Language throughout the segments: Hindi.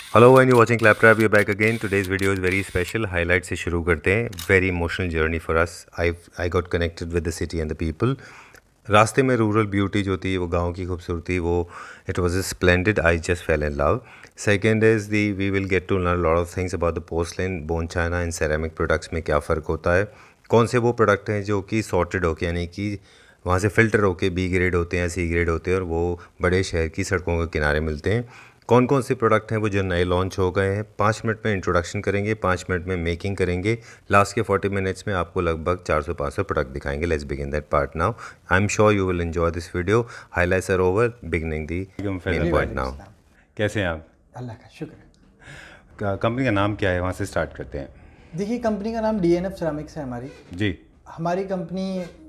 Hello and you watching Claptrap, you back again. Today's video is very special. Highlight से शुरू करते हैं। Very emotional journey for us. I got connected with the city and the people. रास्ते में रूरल ब्यूटी जो थी, वो गांव की खूबसूरती, वो it was splendid. I just fell in love. Second is the we will get to learn lot of things about the porcelain, bone china and ceramic products में क्या फ़र्क होता है। कौन से वो प्रोडक्ट हैं जो कि सॉर्टेड होके, यानी कि वहाँ से फ़िल्टर होके बी ग्रेड होते हैं, सी ग्रेड होते हैं, और वो बड़े शहर की सड़कों के किनारे मिलते हैं। कौन कौन से प्रोडक्ट हैं वो जो नए लॉन्च हो गए हैं। 5 मिनट में इंट्रोडक्शन करेंगे, 5 मिनट में मेकिंग करेंगे, लास्ट के 40 मिनट्स में आपको लगभग 400-500 प्रोडक्ट दिखाएंगे। Let's begin that part now. I am sure you will enjoy this video. Highlights are over, beginning the main point now. कैसे हैं आप? अल्लाह का शुक्र। कंपनी का नाम क्या है, वहाँ से स्टार्ट करते हैं। देखिए, कंपनी का नाम DNF सिरामिक्स है हमारी। जी हमारी कंपनी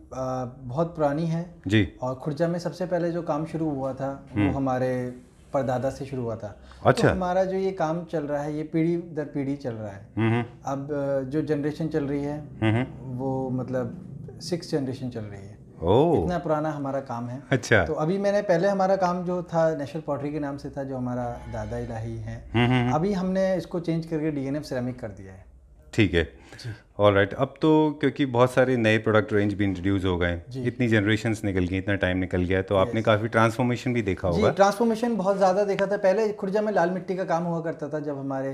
बहुत पुरानी है जी। और खुर्जा में सबसे पहले जो काम शुरू हुआ था वो हमारे परदादा से शुरू हुआ था। अच्छा। तो हमारा जो ये काम चल रहा है ये पीढ़ी दर पीढ़ी चल रहा है। अब जो जनरेशन चल रही है वो मतलब 6 जनरेशन चल रही है। ओह, इतना पुराना हमारा काम है। अच्छा। तो अभी मैंने पहले हमारा काम जो था नेशनल पॉटरी के नाम से था, जो हमारा दादा इलाही है। अभी हमने इसको चेंज करके DNF सिरामिक कर दिया है। ठीक है, ऑल राइट। अब तो क्योंकि बहुत सारे नए प्रोडक्ट रेंज भी इंट्रोड्यूस हो गए, इतनी जनरेशंस निकल गई, इतना टाइम निकल गया, तो आपने काफ़ी ट्रांसफॉर्मेशन भी देखा होगा। जी, ट्रांसफॉर्मेशन बहुत ज़्यादा देखा था। पहले खुर्जा में लाल मिट्टी का काम हुआ करता था जब हमारे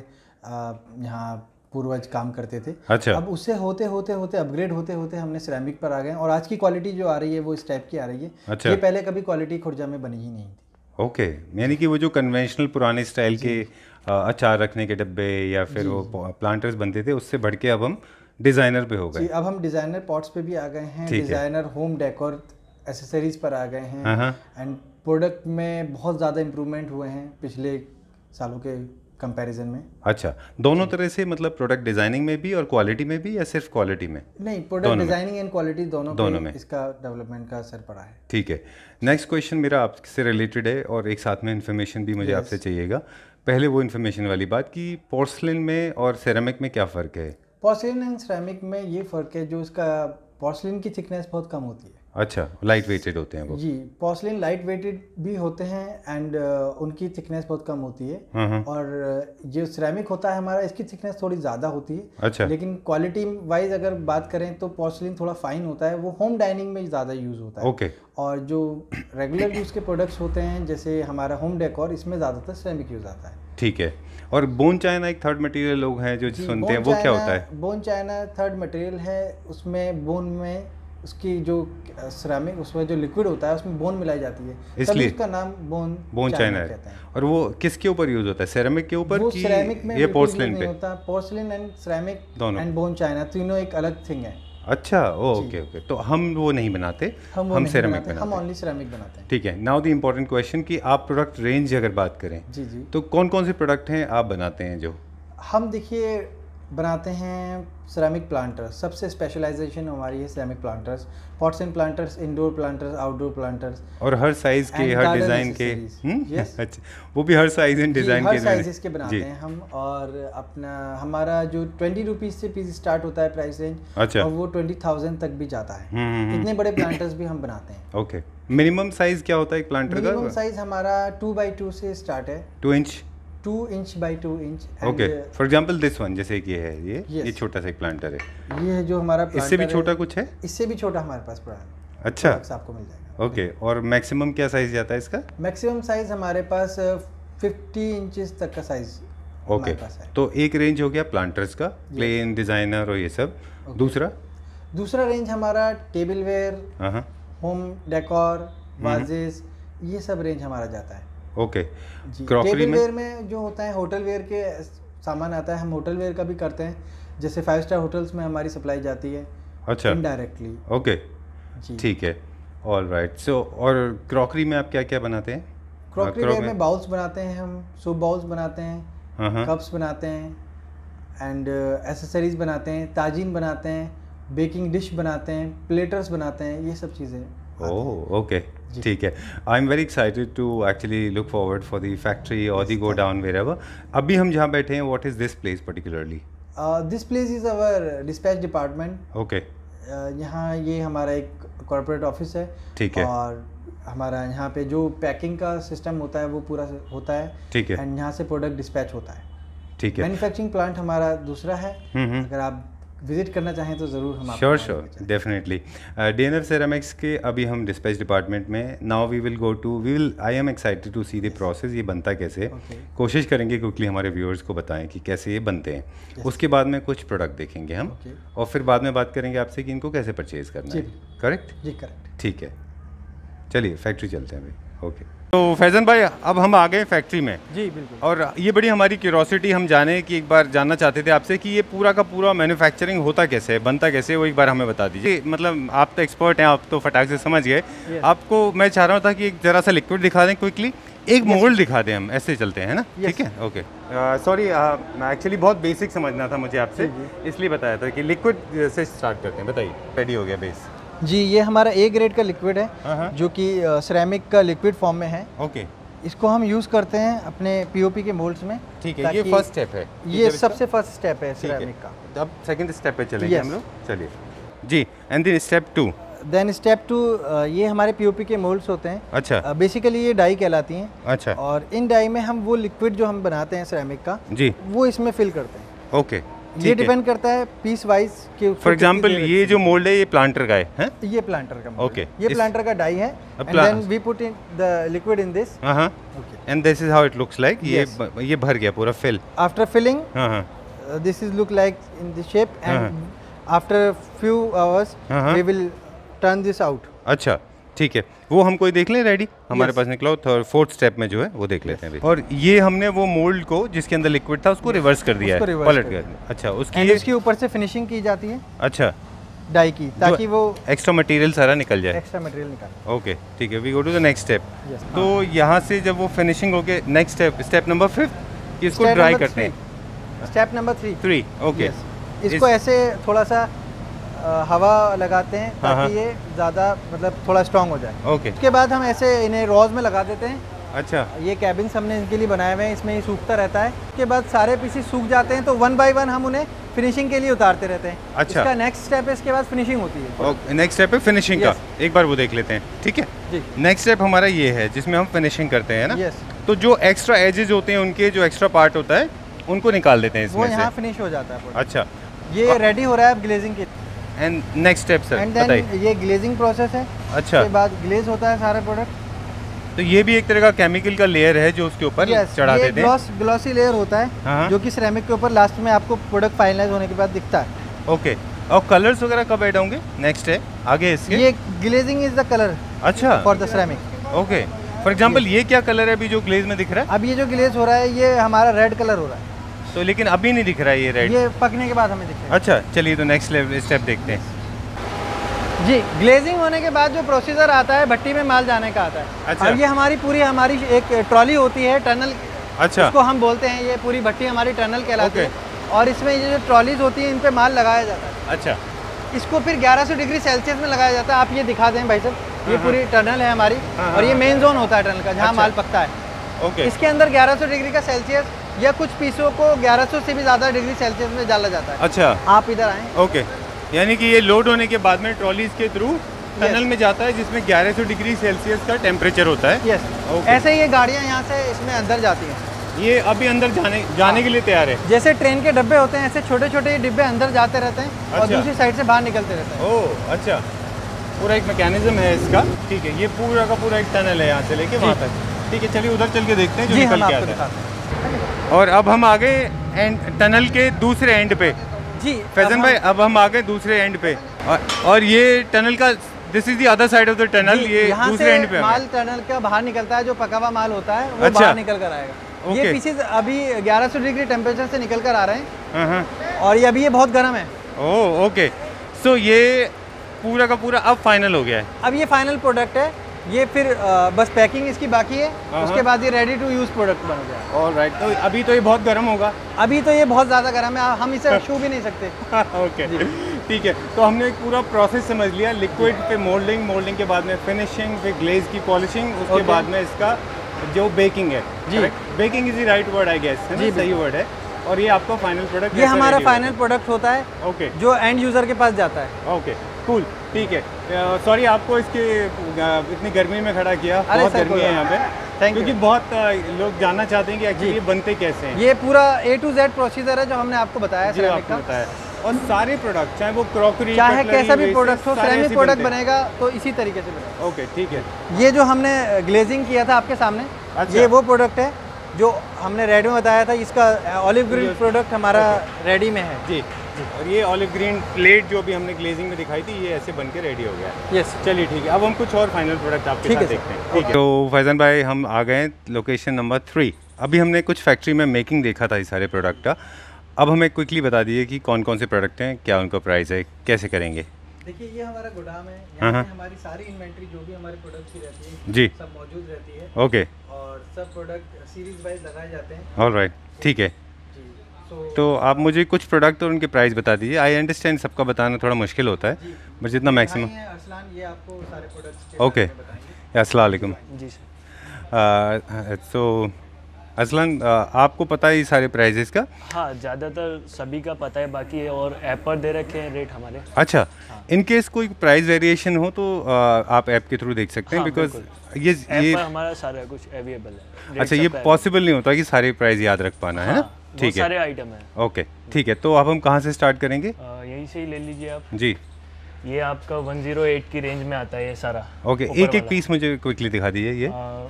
यहाँ पूर्वज काम करते थे। अच्छा। अब उससे होते होते होते अपग्रेड होते होते हमने सिरेमिक पर आ गए और आज की क्वालिटी जो आ रही है वो इस टाइप की आ रही है। अच्छा। ये पहले कभी क्वालिटी खुर्जा में बनी ही नहीं थी। ओके, यानी कि वो जो कन्वेंशनल पुराने स्टाइल के अचार रखने के डब्बे या फिर वो प्लांटर्स बनते थे, उससे बढ़ के अब हम डिज़ाइनर पे हो जी, गए। अब हम डिज़ाइनर पॉट्स पे भी आ गए हैं, डिज़ाइनर होम डेकोर एसेसरीज पर आ गए हैं। एंड प्रोडक्ट में बहुत ज़्यादा इम्प्रूवमेंट हुए हैं पिछले सालों के कंपैरिजन में। अच्छा, दोनों तरह से, मतलब प्रोडक्ट डिजाइनिंग में भी और क्वालिटी में भी, या सिर्फ क्वालिटी में? नहीं, प्रोडक्ट डिजाइनिंग एंड क्वालिटी दोनों में इसका डेवलपमेंट का असर पड़ा है। ठीक है। नेक्स्ट क्वेश्चन मेरा आपसे रिलेटेड है और एक साथ में इन्फॉर्मेशन भी मुझे आपसे चाहिएगा। पहले वो इन्फॉर्मेशन वाली बात कि पोर्सलिन में और सेरेमिक में क्या फ़र्क है? पोर्सलिन एंड सिरेमिक में ये फ़र्क है, जो इसका पोर्सलिन की थिकनेस बहुत कम होती है। अच्छा, लाइट वेटेड होते हैं वो? जी, पोर्सलिन लाइट वेटेड भी होते हैं एंड उनकी थिकनेस बहुत कम होती है। और जो सिरेमिक होता है हमारा, इसकी थिकनेस थोड़ी ज़्यादा होती है। अच्छा। लेकिन क्वालिटी वाइज अगर बात करें तो पोर्सलिन थोड़ा फाइन होता है, वो होम डाइनिंग में ज़्यादा यूज़ होता है। ओके। और जो रेगुलर यूज़ के प्रोडक्ट्स होते हैं जैसे हमारा होम डेकोर, इसमें ज़्यादातर सिरेमिक यूज़ आता है। ठीक है। और बोन चाइना एक थर्ड मटेरियल लोग हैं जो सुनते हैं, वो क्या होता है? बोन चाइना थर्ड मटेरियल है। उसमें बोन में उसकी जो सिरेमिक, उसमें जो लिक्विड होता है उसमें बोन मिलाई जाती है, इसलिए उसका नाम बोन चाइना है। कहते हैं। और वो किसके ऊपर यूज होता है, सेरेमिक के ऊपर कि सिरेमिक में ये पोर्सलिन पे? होता। पोर्सलिन एंड सिरेमिक दोनों एंड बोन चाइना तीनों एक अलग थिंग है। अच्छा, ओके ओके। तो हम वो नहीं बनाते, हम सेरेमिक बनाते, हम ओनली सिरेमिक बनाते हैं। ठीक है। नाउ द इम्पोर्टेंट क्वेश्चन कि आप प्रोडक्ट रेंज अगर बात करें, जी जी, तो कौन कौन से प्रोडक्ट हैं आप बनाते हैं जो? हम देखिए बनाते हैं सिरेमिक प्लांटर्स। सबसे स्पेशलाइजेशन हमारी है ceramic planters, pots and planters, indoor planters, outdoor planters. और हर साइज के, हर डिज़ाइन के? अच्छा, वो भी हर साइज एंड डिज़ाइन के? हर साइजेस के बनाते हैं हम। और अपना हमारा जो 20 रुपीज़ से पीस स्टार्ट होता है प्राइस रेंज। अच्छा। और वो 20,000 तक भी जाता है। इतने बड़े प्लांटर्स भी हम बनाते हैं। ओके। मिनिमम साइज क्या होता है एक प्लांटर का? मिनिमम साइज हमारा 2x2 से स्टार्ट है। 2 inch? 2 inch by 2 inch. Okay, for example this one, जैसे कि है ये छोटा सा एक प्लांटर है। ये है जो हमारा प्लांटर। इससे भी छोटा कुछ है? इससे भी छोटा हमारे पास पड़ा है। अच्छा, आपको मिल जाएगा। ओके। और मैक्सिमम क्या साइज जाता है इसका? मैक्सिमम साइज हमारे पास 50 इंचेस तक का साइज ओके है। तो एक रेंज हो गया प्लांटर्स का, प्लेन, डिजाइनर और ये सब। दूसरा रेंज हमारा table ware, home decor, vases, ये सब रेंज हमारा जाता है। ओके। टेबल वेयर में जो होता है होटल वेयर के सामान आता है। हम होटल वेयर का भी करते हैं, जैसे 5 स्टार होटल्स में हमारी सप्लाई जाती है। अच्छा, इनडायरेक्टली। ओके, ठीक है, ऑल राइट। सो और क्रॉकरी में आप क्या क्या बनाते हैं? क्रॉकरी वेयर में बाउल्स बनाते हैं हम, सूप बाउल्स बनाते हैं, कप्स बनाते हैं एंड एसेसरीज बनाते हैं, ताजीन बनाते हैं, बेकिंग डिश बनाते हैं, प्लेटर्स बनाते हैं, ये सब चीज़ें। ओह, ओके, ठीक है। I am very excited to actually look forward for the factory और the godown wherever. अभी हम जहाँ बैठे हैं, what is this place particularly? This place is our dispatch department. Okay. यहाँ ये हमारा एक कॉर्पोरेट ऑफिस है। ठीक है। और हमारा यहाँ पे जो पैकिंग का सिस्टम होता है वो पूरा होता है। ठीक है। एंड यहाँ से प्रोडक्ट डिस्पैच होता है। ठीक है। मैन्युफैक्चरिंग प्लांट हमारा दूसरा है। अगर आप विजिट करना चाहें तो ज़रूर हम श्योर डेफिनेटली। DNR सेरामिक्स के अभी हम डिस्पैच डिपार्टमेंट में, now we will I am excited to see the process, ये बनता कैसे है। कोशिश करेंगे क्विकली हमारे व्यूअर्स को बताएं कि कैसे ये बनते हैं। उसके बाद में कुछ प्रोडक्ट देखेंगे हम, और फिर बाद में बात करेंगे आपसे कि इनको कैसे परचेज करना है। करेक्ट जी, करेक्ट। ठीक है, चलिए फैक्ट्री चलते हैं भाई। ओके, तो फैज़न भाई अब हम आ गए फैक्ट्री में। जी बिल्कुल। और ये बड़ी हमारी क्यूरोसिटी, हम जाने कि एक बार जानना चाहते थे आपसे कि ये पूरा का पूरा मैन्युफैक्चरिंग होता कैसे है, बनता कैसे है, वो एक बार हमें बता दीजिए। मतलब आप तो एक्सपर्ट हैं, आप तो फटाक से समझ गए। आपको मैं चाह रहा था कि एक जरा सा लिक्विड दिखा दें क्विकली, एक मोल्ड दिखा दें, हम ऐसे चलते हैं ना। ठीक है, ओके। सॉरी, एक्चुअली बहुत बेसिक समझना था मुझे आपसे, इसलिए बताया था कि लिक्विड से स्टार्ट करते हैं। बताइए। रेडी हो गया बेस जी। ये हमारा A ग्रेड का लिक्विड है जो कि सिरेमिक का लिक्विड फॉर्म में है। ओके। इसको हम यूज़ करते हैं अपने POP के मोल्ड्स में। ठीक है, ये फर्स्ट स्टेप है। ये सबसे फर्स्ट स्टेप है सिरेमिक का। अब सेकंड स्टेप पे चलेंगे हम लोग। चलिए जी। And then step 2। Then step 2, ये हमारे POP के मोल्ड्स होते हैं। अच्छा। बेसिकली ये डाई कहलाती हैं। अच्छा। और इन डाई में हम वो लिक्विड जो हम बनाते हैं सिरेमिक का जी, वो इसमें फिल करते हैं। ओके। ये डिपेंड करता है पीस वाइज के। फॉर एग्जांपल ये जो मोल्ड है ये प्लांटर का है? ये प्लांटर का मोल्ड। ओके। ये प्लांटर का डाई है। And then we put in the liquid in this. हां, and this is how it looks like. ये भर गया पूरा फिल। आफ्टर फिलिंग, हां, this is look like in this shape, and after few hours we will turn this out. अच्छा, ठीक है। वो हम कोई देख लें रेडी, हमारे पास निकला हो। और फोर्थ स्टेप में जो है वो देख लेते हैं। और ये हमने वो मोल्ड को जिसके अंदर लिक्विड था उसको रिवर्स कर दिया है, पलट कर। अच्छा, उसके ऊपर से फिनिशिंग की जाती है। अच्छा, डाई की, ताकि वो एक्स्ट्रा मटेरियल सारा निकल जाए। एक्स्ट्रा मटेरियल निकाल। ओके, ठीक है। We go to the next step. तो यहाँ से जब वो फिनिशिंग हो गए, नेक्स्ट स्टेप नंबर 5, इसको ड्राई करते हैं। Step number 3। ओके। इसको ऐसे थोड़ा सा हवा लगाते हैं ताकि ये ज़्यादा मतलब थोड़ा स्ट्रांग हो जाए। ओके। उसके बाद हम ऐसे इन्हें रोज में लगा देते हैं। अच्छा। ये कैबिन्स हमने इनके लिए बनाए हुए हैं, इसमें ये सूखता रहता है। उसके बाद सारे पीसेस सूख जाते हैं तो 1 बाय 1 हम उन्हें फिनिशिंग के लिए उतारते रहते हैं। अच्छा। इसका नेक्स्ट स्टेप है, इसके बाद फिनिशिंग होती है। नेक्स्ट स्टेप है फिनिशिंग का, एक बार वो देख लेते हैं। ठीक है जी। नेक्स्ट स्टेप हमारा ये है जिसमें हम फिनिशिंग करते हैं ना। यस। तो जो एक्स्ट्रा एजेस होते हैं, उनके जो एक्स्ट्रा पार्ट होता है उनको निकाल देते हैं इसमें वो से। यहाँ फिनिश हो जाता है। अच्छा, ये रेडी हो रहा है अब ग्लेजिंग के। एंड नेक्स्ट स्टेप सर बताइए। ये ग्लेजिंग प्रोसेस है। अच्छा। उसके बाद ग्लेज होता है सारा प्रोडक्ट। तो ये भी एक तरह का केमिकल का लेयर है जो उसके ऊपर चढ़ा देते हैं। ग्लॉसी लेयर होता है जो कि सिरेमिक के ऊपर लास्ट में आपको प्रोडक्ट फाइनलाइज होने के बाद दिखता है। ओके। और कलर्स वगैरह कब ऐड होंगे? नेक्स्ट है आगे इसके। ये ग्लेजिंग इज द कलर। अच्छा, for the ceramic. Okay. For example ये क्या कलर है अभी जो ग्लेज में दिख रहा है? अब ये जो ग्लेज हो रहा है ये हमारा रेड कलर हो रहा है। तो लेकिन अभी नहीं दिख रहा है ये रेड। ये पकने के बाद हमें दिखेगा। अच्छा, चलिए तो नेक्स्ट स्टेप देखते हैं। जी, ग्लेजिंग होने के बाद जो प्रोसीजर आता है भट्टी में माल जाने का आता है। अच्छा। और ये हमारी एक ट्रॉली होती है, टनल। अच्छा। उसको हम बोलते हैं, ये पूरी भट्टी हमारी टनल कहलाती है। और इसमें ये जो ट्रॉलीज होती हैं इन पे माल लगाया जाता है। अच्छा। इसको फिर 1100 डिग्री सेल्सियस में लगाया जाता है। आप ये दिखा दें भाई साहब, ये पूरी टनल है हमारी। और ये मेन जोन होता है टनल का, जहाँ माल पकता है। ओके। इसके अंदर 1100 डिग्री का सेल्सियस या कुछ पीसों को 1100 से भी ज़्यादा डिग्री सेल्सियस में डाला जाता है। अच्छा। आप इधर आएँ। ओके, यानी कि ये लोड होने के बाद में ट्रॉलीज के थ्रू टनल में जाता है जिसमें 1100 डिग्री सेल्सियस का टेम्परेचर होता है। यस। ऐसे ही ये गाड़ियाँ यहाँ से इसमें अंदर जाती हैं। ये अभी अंदर जाने के लिए तैयार है। जैसे ट्रेन के डब्बे होते हैं, ऐसे छोटे छोटे डिब्बे अंदर जाते रहते हैं। और दूसरी साइड से बाहर निकलते रहते हैं। ओह, अच्छा। पूरा एक मैकेनिज्म है इसका। ठीक है, ये पूरा का पूरा एक टनल है यहाँ से लेके वहाँ तक। ठीक है, चलिए उधर चल के देखते हैं जो निकल के आता है। और अब हम आ गए टनल के दूसरे एंड पे। जी फैज़न भाई, अब हम आ गए दूसरे एंड पे। और ये टनल का this is the other side of the tunnel. ये दूसरे एंड पे माल टनल का बाहर निकलता है, जो पका हुआ माल होता है वो बाहर निकल कर आएगा। ये पीसेस अभी 1100 डिग्री टेम्परेचर से निकल कर आ रहे हैं। और ये अभी ये बहुत गर्म है। ओह, ओके। सो ये पूरा का पूरा अब फाइनल हो गया है। अब ये फाइनल प्रोडक्ट है। ये फिर बस पैकिंग इसकी बाकी है। उसके बाद ये रेडी टू यूज़ प्रोडक्ट बन गया। ऑलराइट। तो अभी तो ये बहुत गर्म होगा। अभी तो ये बहुत ज़्यादा गर्म है, हम इसे छू भी नहीं सकते। ओके, ठीक है। तो हमने एक पूरा प्रोसेस समझ लिया। लिक्विड पे मोल्डिंग के बाद में फिनिशिंग, फिर ग्लेज की पॉलिशिंग, उसके बाद में इसका जो बेकिंग है। जी, baking is the right word I guess, है ना? सही वर्ड है। और ये आपका फाइनल प्रोडक्ट, ये हमारा फाइनल प्रोडक्ट होता है। ओके। जो एंड यूज़र के पास जाता है। ओके। कूल, ठीक है। सॉरी आपको इसके इतनी गर्मी में खड़ा किया, बहुत गर्मी है यहाँ पे, क्योंकि बहुत लोग जानना चाहते हैं कि एक्चुअली ये बनते कैसे हैं। ये पूरा A to Z प्रोसीजर है जो हमने आपको बताया जी, आपको बताया। और सारे प्रोडक्ट चाहे वो क्रॉकरी, चाहे कैसा भी प्रोडक्ट हो, सेरेमिक प्रोडक्ट बनेगा तो इसी तरीके से बनेगा। ओके, ठीक है। ये जो हमने ग्लेजिंग किया था आपके सामने, अच्छा। ये वो प्रोडक्ट है जो हमने रेडी में बताया था। इसका ऑलिव ग्रीन प्रोडक्ट हमारा रेडी में है जी। और ये ऑलिव ग्रीन प्लेट जो भी हमने ग्लेजिंग में दिखाई थी, ये ऐसे बन के रेडी हो गया है। यस, चलिए ठीक है। अब हम कुछ और फाइनल प्रोडक्ट आपके साथ देखते हैं, ठीक है। तो फैज़ान भाई हम आ गए लोकेशन नंबर 3। अभी हमने कुछ फैक्ट्री में मेकिंग देखा था इस सारे प्रोडक्ट का। अब हमें क्विकली बता दीजिए कि कौन कौन से प्रोडक्ट हैं, क्या उनका प्राइस है, कैसे करेंगे। देखिए ये हमारा गोदाम है, यहाँ पे हमारी सारी इन्वेंट्री जो भी हमारे प्रोडक्ट की रहती है जी, सब मौजूद रहती है। ओके। और सब प्रोडक्ट सीरीज वाइज लगाए जाते हैं। ऑलराइट, ठीक है। जी, तो आप मुझे कुछ प्रोडक्ट और उनके प्राइस बता दीजिए। आई अंडरस्टैंड सबका बताना थोड़ा मुश्किल होता है, बट जितना मैक्सिमम। अरसलान ये आपको सारे प्रोडक्ट्स ओके, अस्सलाम वालेकुम। जी सर। सो असलन आपको पता है ये सारे प्राइजेस का? हाँ, ज़्यादातर सभी का पता है, बाकी और ऐप पर दे रखे हैं रेट हमारे। अच्छा, इन केस कोई प्राइस वेरिएशन हो तो आप ऐप के थ्रू देख सकते हैं, बिकॉज ये ऐप पर हमारा सारा कुछ अवेलेबल है। अच्छा, ये पॉसिबल नहीं होता कि सारे प्राइस याद रख पाना है ना? ठीक है, सारे आइटम है। ओके, ठीक है। तो अब हम कहाँ से स्टार्ट करेंगे? यहीं से ही ले लीजिए आप जी। ये आपका 108 की रेंज में आता है ये सारा। ओके, एक एक पीस मुझे क्विकली दिखा दीजिए।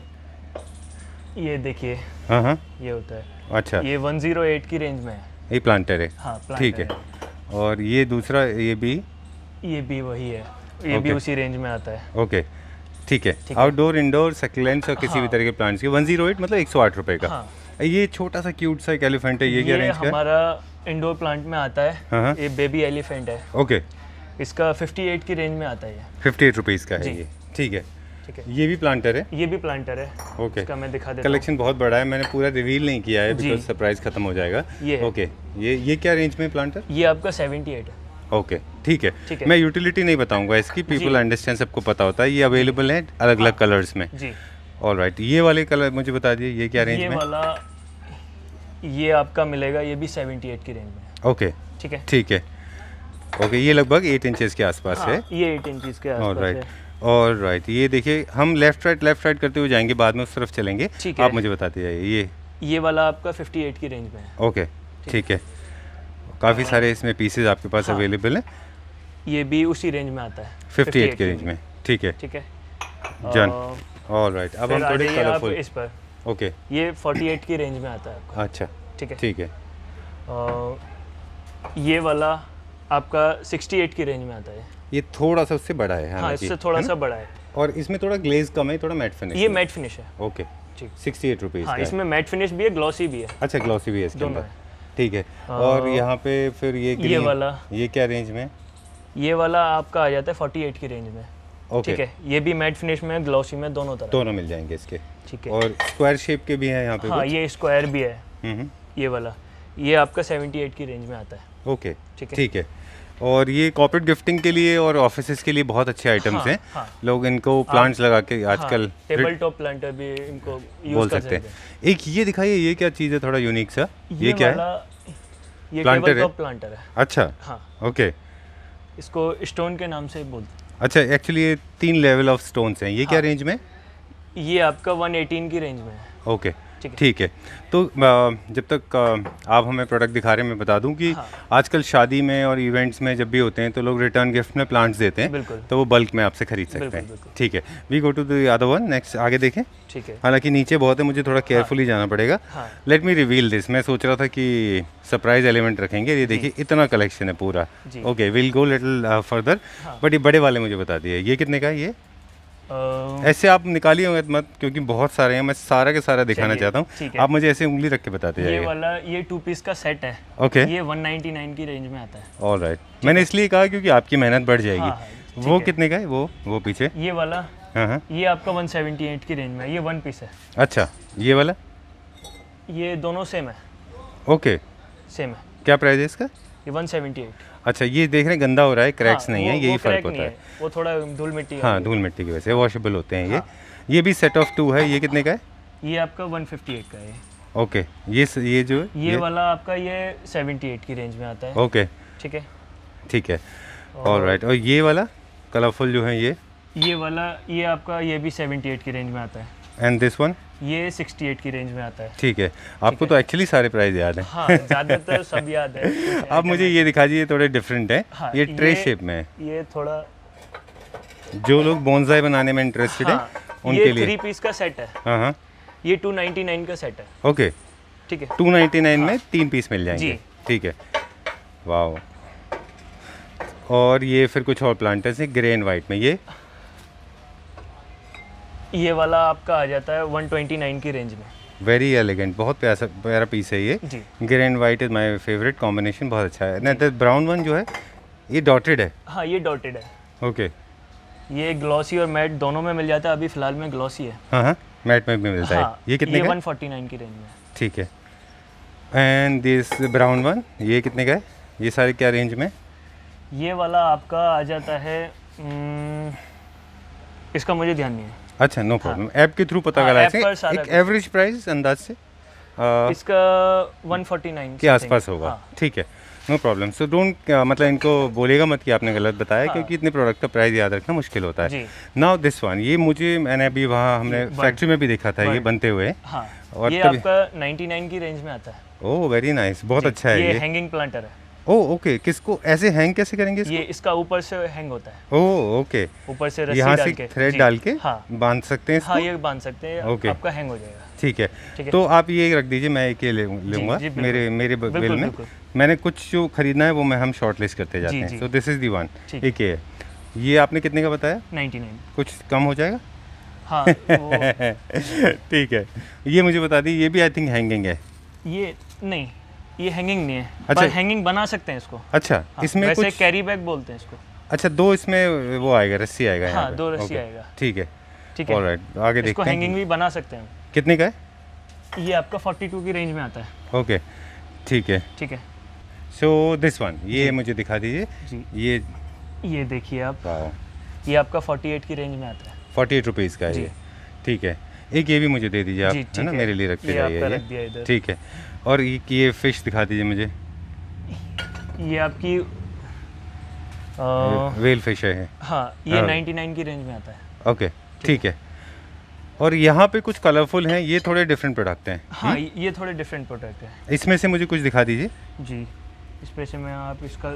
ये देखिए, हाँ हाँ, ये होता है। अच्छा, ये 108 की रेंज में है। ये प्लांटर है। हाँ, ठीक है। और ये दूसरा, ये भी वही है, ये भी उसी रेंज में आता है। ओके, ठीक है। आउटडोर, इंडोर, सक्लेंट्स और किसी भी तरह के प्लांट्स के 108 मतलब 108 रुपए का। ये छोटा सा क्यूट सा एक एलिफेंट है, ये क्या रेंज का है? हमारा इंडोर प्लांट में आता है। ये बेबी एलिफेंट है। ओके, इसका 58 की रेंज में आता है। 58 रुपीज़ का है ये, ठीक है। ये भी प्लांटर है? ये भी प्लांटर है। ओके, इसका मैं दिखा देता हूं। कलेक्शन बहुत बड़ा है, मैंने पूरा रिवील नहीं किया है बिकॉज सरप्राइज खत्म हो जाएगा। ये ओके, ये क्या रेंज में प्लांटर? ये आपका 78 है। ओके, ठीक है। मैं यूटिलिटी नहीं बताऊंगा इसकी, पीपल अंडरस्टैंड, सबको पता होता है। ये अवेलेबल है अलग अलग कलर्स में जी। ऑलराइट, ये वाले कलर मुझे बता दिए, ये क्या रेंज में? ये वाला, ये आपका मिलेगा, ये भी 78 की रेंज में। ओके, ठीक है, ठीक है। ओके, ये लगभग 8 इंचेस के आसपास है। ये 8 इंचेस के आसपास ऑलराइट, है। ऑलराइट। ये देखिए, हम लेफ्ट राइट करते हुए जाएंगे, बाद में उस तरफ चलेंगे। ठीक है, आप मुझे बताते जाइए। ये वाला आपका 58 की रेंज में है। ओके, ठीक है। काफ़ी सारे इसमें पीसेज आपके पास अवेलेबल हैं। ये भी उसी रेंज में आता है, 58 के रेंज में। ठीक है, ठीक है डन। ऑलराइट, अब हम थोड़े कलरफुल। इस पर ओके, ये 48 की रेंज में आता है आपका। अच्छा, ठीक है, ठीक है। ये वाला आपका 68 की रेंज में आता है। ये थोड़ा सा उससे बड़ा है। हाँ, इससे थोड़ा सा बड़ा है। और इसमें थोड़ा ग्लेज कम है, थोड़ा मैट फिनिश। ये मैट फिनिश है। ओके, ठीक, 68 रुपीज़। हाँ, इसमें मैट फिनिश भी है, ग्लॉसी भी है। अच्छा, ग्लॉसी भी है इसके दोनों अंदर, ठीक है। और यहाँ पे फिर ये वाला, ये क्या रेंज में? ये वाला आपका आ जाता है 48 की रेंज में। ओके, ठीक है। ये भी मैट फिनिश में, ग्लॉसी में, दोनों तरह, दोनों मिल जाएंगे इसके। ठीक है। और स्क्वायर शेप के भी हैं यहाँ पे? हाँ, ये स्क्वायर भी है। ये वाला, ये आपका 78 की रेंज में आता है। ओके, ठीक है। और ये कॉर्पोरेट गिफ्टिंग के लिए और ऑफिसेज के लिए बहुत अच्छे आइटम्स हैं। लोग इनको प्लांट्स लगा के आजकल टेबल टॉप प्लांटर भी इनको बोल सकते हैं। एक ये दिखाइए, ये क्या चीज़ है, थोड़ा यूनिक सा? ये क्या है? ये प्लांटर टेबल टॉप प्लांटर है। अच्छा, हाँ, ओके। इसको स्टोन के नाम से बोलते हैं। अच्छा, एक्चुअली ये 3 लेवल ऑफ स्टोन्स हैं। ये क्या रेंज में? ये आपका 118 की रेंज में है। ओके, ठीक है। तो जब तक आप हमें प्रोडक्ट दिखा रहे हैं, मैं बता दूं कि आजकल शादी में और इवेंट्स में जब भी होते हैं तो लोग रिटर्न गिफ्ट में प्लांट्स देते हैं। बिल्कुल, तो वो बल्क में आपसे खरीद सकते हैं। ठीक है, we go to the other one, next आगे देखें। ठीक है। हालांकि नीचे बहुत है, मुझे थोड़ा केयरफुली जाना पड़ेगा। Let me reveal this. मैं सोच रहा था कि सरप्राइज एलिमेंट रखेंगे। ये देखिए, इतना कलेक्शन है पूरा। Okay, will go little further, but ये बड़े वाले मुझे बता दिए, ये कितने का है? ये ऐसे आप निकालिए मत, क्योंकि बहुत सारे हैं, मैं सारा के सारा दिखाना चाहता हूँ। आप मुझे ऐसे उंगली रख के बताते जाइए। ये वाला, ये 2 पीस का सेट है। ओके, ये 199 की रेंज में आता है। ऑलराइट, मैंने इसलिए कहा क्योंकि आपकी मेहनत बढ़ जाएगी। वो कितने का है? वो पीछे ये वाला, हाँ, ये आपका 178 की रेंज में, ये 1 पीस है। अच्छा, ये वाला? ये दोनों सेम है। ओके, सेम है। क्या प्राइस है इसका? ये 178। अच्छा, ये देख रहे हैं गंदा हो रहा है, क्रैक्स नहीं है, यही फर्क होता है। वो थोड़ा धूल मिट्टी, हाँ, धूल मिट्टी की वजह से वॉशेबल होते हैं। ये भी सेट ऑफ 2 है। ये कितने का है? ये आपका 158 का है। ओके, ये जो है ये वाला आपका, ये 78 की रेंज में आता है। ओके, ठीक है, ठीक है। ऑलराइट, और ये वाला कलरफुल जो है ये वाला ये आपका ये भी 78 की रेंज में आता है। एंड दिस वन ये 68 की रेंज में आता है। ठीक है, आपको तो एक्चुअली सारे प्राइस याद हैं। हाँ, ज़्यादातर सब याद है। अब मुझे ये दिखा दीजिए, थोड़े डिफरेंट है। हाँ, ये ट्रे शेप में है। ये थोड़ा जो लोग बोनसाई बनाने में इंटरेस्टेड हाँ, है उनके ये लिए। 3 पीस का सेट है। हाँ हाँ, ये 299 का सेट है। ओके, ठीक है, 299 में 3 पीस मिल जाएंगे। जी। ठीक है, वाह। और ये फिर कुछ और प्लांटर्स है ग्रे एंड वाइट में। ये वाला आपका आ जाता है 129 की रेंज में। वेरी एलिगेंट, बहुत प्यारा पीस है ये। जी। Grey and white is my favourite combination, बहुत अच्छा है। नहीं, ब्राउन वन जो है ये डॉटेड है। हाँ, ये डॉटेड है। ओके, ये ग्लॉसी और मैट दोनों में मिल जाता है। अभी फिलहाल में ग्लॉसी है। हाँ हाँ, मैट में भी मिलता है। हाँ, ये कितने का है? 149 की रेंज में। ठीक है। एंड दिस ब्राउन वन, ये कितने का है? ये सारे क्या रेंज में? ये वाला आपका आ जाता है इसका मुझे ध्यान नहीं है। अच्छा, नो प्रॉब्लम, ऐप के थ्रू पता हाँ, करा ऐप पर है। सारा एक एवरेज प्राइस अंदाज से इसका 149 के आसपास होगा। हाँ। ठीक है, नो प्रॉब्लम। सो डोंट मतलब इनको बोलेगा मत कि आपने गलत बताया, हाँ। क्योंकि इतने प्रोडक्ट का प्राइस याद रखना मुश्किल होता है। जी। नाउ दिस वन, ये मुझे मैंने अभी वहाँ हमने फैक्ट्री में भी देखा था ये बनते हुए। हाँ, और ये तभी आपका 99 की रेंज में आता है। ओह वेरी नाइस, बहुत अच्छा है ये ये। हैंगिंग प्लांटर है। ओह ओके, किसको ऐसे हैंग कैसे करेंगे इसको? ये इसका ऊपर से हैंग होता है। ओह ओके, ऊपर से रस्सी यहाँ डाल से के थ्रेड डाल के हाँ, बांध सकते हैं इसको। हाँ, ये बांध सकते हैं। ओके। आपका हैंग हो जाएगा। ठीक है, ठीक है। तो आप ये रख दीजिए, मैं एक ये लूँगा जी, बिल्कुल। मेरे बिल बिल्कुल, में। बिल्कुल। मैंने कुछ जो खरीदना है वो मैं हम शॉर्ट लिस्ट करते जाते जी, हैं। जी। So this is the one. ठीक। एक ये है। ये आपने कितने का बताया? 99। कुछ कम हो जाएगा? हाँ, वो ठीक है, ये मुझे बता दी, ये भी आई थिंक हैंगिंग है। ये नहीं, ये हैंगिंग नहीं है। अच्छा। पर हैंगिंग बना सकते हैं इसको। अच्छा, हाँ, इसमें वैसे कुछ कैरी बैग बोलते हैं इसको। अच्छा, दो इसमें वो आएगा, रस्सी आएगा यहाँ हाँ, पे। 2 रस्सी ओके, आएगा। ठीक है, ठीक है। ऑलराइट, आगे इसको देखते हैंगिंग हैं। भी बना सकते हैं। कितने का है? ये आपका 42 की रेंज में आता है। ओके, ठीक है। ठीक है सो दिस वन, ये मुझे दिखा दीजिए। जी। ये देखिए आप, वाओ, ये आपका 48 की रेंज में आता है। 48 रुपीज़ का है जी। ये। ठीक है, एक ये भी मुझे दे दीजिए आप, जी, है ठीक ना, है। मेरे लिए रखते ये आपका जाइए रख दिया इधर। ठीक है। और ये फिश दिखा दीजिए मुझे। ये आपकी वेल फिश है। हाँ, ये हाँ। 99 की रेंज में आता है। ओके, ठीक है। और यहाँ पे कुछ कलरफुल हैं, ये थोड़े डिफरेंट प्रोडक्ट हैं। हाँ, ये थोड़े डिफरेंट प्रोडक्ट है। इसमें से मुझे कुछ दिखा दीजिए। जी, इसमें से मैं आप इसका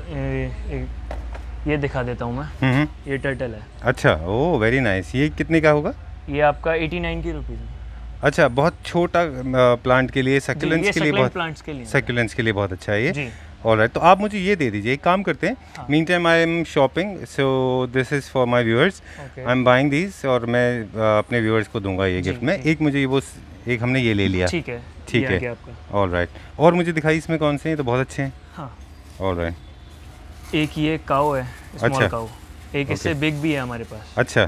ये दिखा देता हूँ मैं। ये टर्टल है। अच्छा, ओह वेरी नाइस। ये कितने का होगा? ये आपका 89 की रुपीज़ है। अच्छा, बहुत छोटा प्लांट के लिए, सक्यूलेंट्स के लिए बहुत, प्लांट्स के लिए सक्यूलेंट्स के लिए बहुत अच्छा है ये। जी। ऑलराइट, तो आप मुझे ये दे दीजिए, एक काम करते हैं। Mean time I am shopping, so this is for my viewers, Okay. I am buying this, और मैं अपने व्यूअर्स को दूंगा ये गिफ्ट में। एक मुझे वो एक हमने ये ले लिया। ठीक है, ठीक ये आ है, गया आपका। ऑलराइट। और मुझे दिखाई इसमें कौन से हैं, तो बहुत अच्छे हैं। हाँ, ऑलराइट, एक ये काऊ है, स्मॉल अच्छा। काऊ। एक इससे बिग भी है हमारे पास। अच्छा,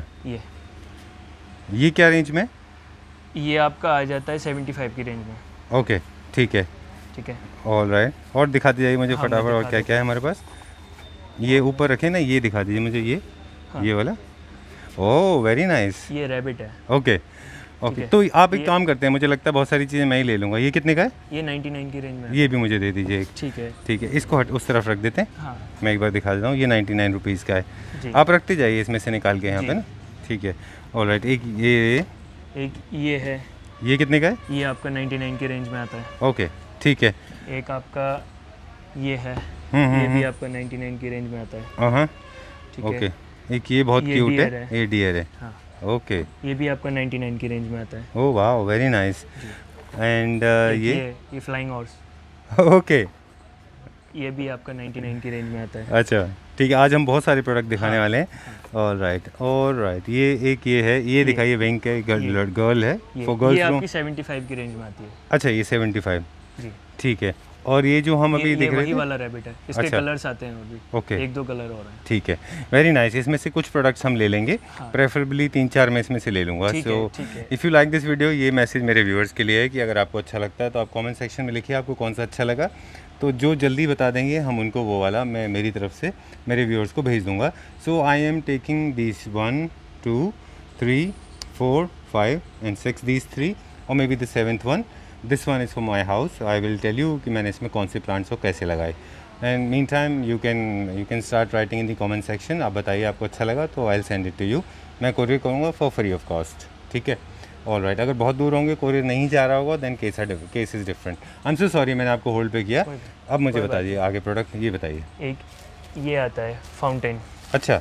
ये क्या रेंज में? ये आपका आ जाता है 75 की रेंज में। ओके, ठीक है, ठीक है। ऑलराइट। और दिखा दीजिए मुझे हाँ, मैं फटाफट, और दिखा क्या क्या है हमारे पास। ये ऊपर रखे ना, ये दिखा दीजिए मुझे, हाँ। ये वाला। Oh very nice. ये रैबिट है। ओके ओके, है। तो आप एक ये- काम करते हैं, मुझे लगता है बहुत सारी चीज़ें मैं ही ले लूँगा। ये कितने का है? ये 99 की रेंज में है। ये भी मुझे दे दीजिए एक। ठीक है। ठीक है, इसको उस तरफ रख देते हैं। हाँ मैं एक बार दिखा देता हूँ, ये 99 रुपीज़ का है। जी। आप रखते जाइए इसमें से निकाल के यहाँ जी। पे ना। ठीक है, ऑलराइट। एक एक ये है, ये कितने का है? ये आपका 99 की रेंज में आता है। ओके, ठीक है। एक आपका ये है, हम्म, ये भी आपका 99 की रेंज में आता है। हाँ, ठीक ओके। है। एक ये बहुत ये क्यूट deer है, है। ये डियर है। हाँ, ओके, ये भी आपका 99 की रेंज में आता है। ओह वाह, वेरी नाइस। एंड एक ये फ्लाइंग हॉर्स, ओके, ये भी आपका 99 की रेंज में आता है। अच्छा ठीक है। आज हम बहुत सारे प्रोडक्ट दिखाने वाले हैं। ऑलराइट, ये एक ये है, ये दिखाइए, विंग के गर्ल है, फॉर ये गर्ल्स रूम। आपकी 75 की रेंज में आती है। अच्छा, ये 75, जी। ठीक है। और ये जो हम अभी ये देख रहे वही थे, वाला रैबिट है। इसके अच्छा। कलर्स आते हैं और भी। ओके, 1-2 कलर और हैं। ठीक है, वेरी नाइस। इसमें से कुछ प्रोडक्ट्स हम ले लेंगे, हाँ। प्रेफरेबली 3-4 में इसमें से ले लूँगा। ठीक सो है, ठीक है। If you like this video, ये मैसेज मेरे व्यूअर्स के लिए है कि अगर आपको अच्छा लगता है तो आप कमेंट सेक्शन में लिखिए आपको कौन सा अच्छा लगा, तो जो जल्दी बता देंगे हम उनको वो वाला मैं मेरी तरफ से मेरे व्यूअर्स को भेज दूँगा। So I am taking this 1 2 3 4 5 and 6, these 3 और maybe the 7th one. This one is for my house. I will tell you कि मैंने इसमें कौन से प्लांट्स को कैसे लगाए। And mean time you can start writing in the comment section. आप बताइए आपको अच्छा लगा तो I will send it to you. मैं कोरियर करूँगा फॉर फ्री ऑफ कॉस्ट, ठीक है। ऑल राइट, अगर बहुत दूर होंगे, कोरियर नहीं जा रहा होगा, then case is different. I am so sorry, मैंने आपको होल्ड पे किया। अब मुझे बता दीजिए आगे प्रोडक्ट, ये बताइए। एक ये आता है फाउंटेन। अच्छा,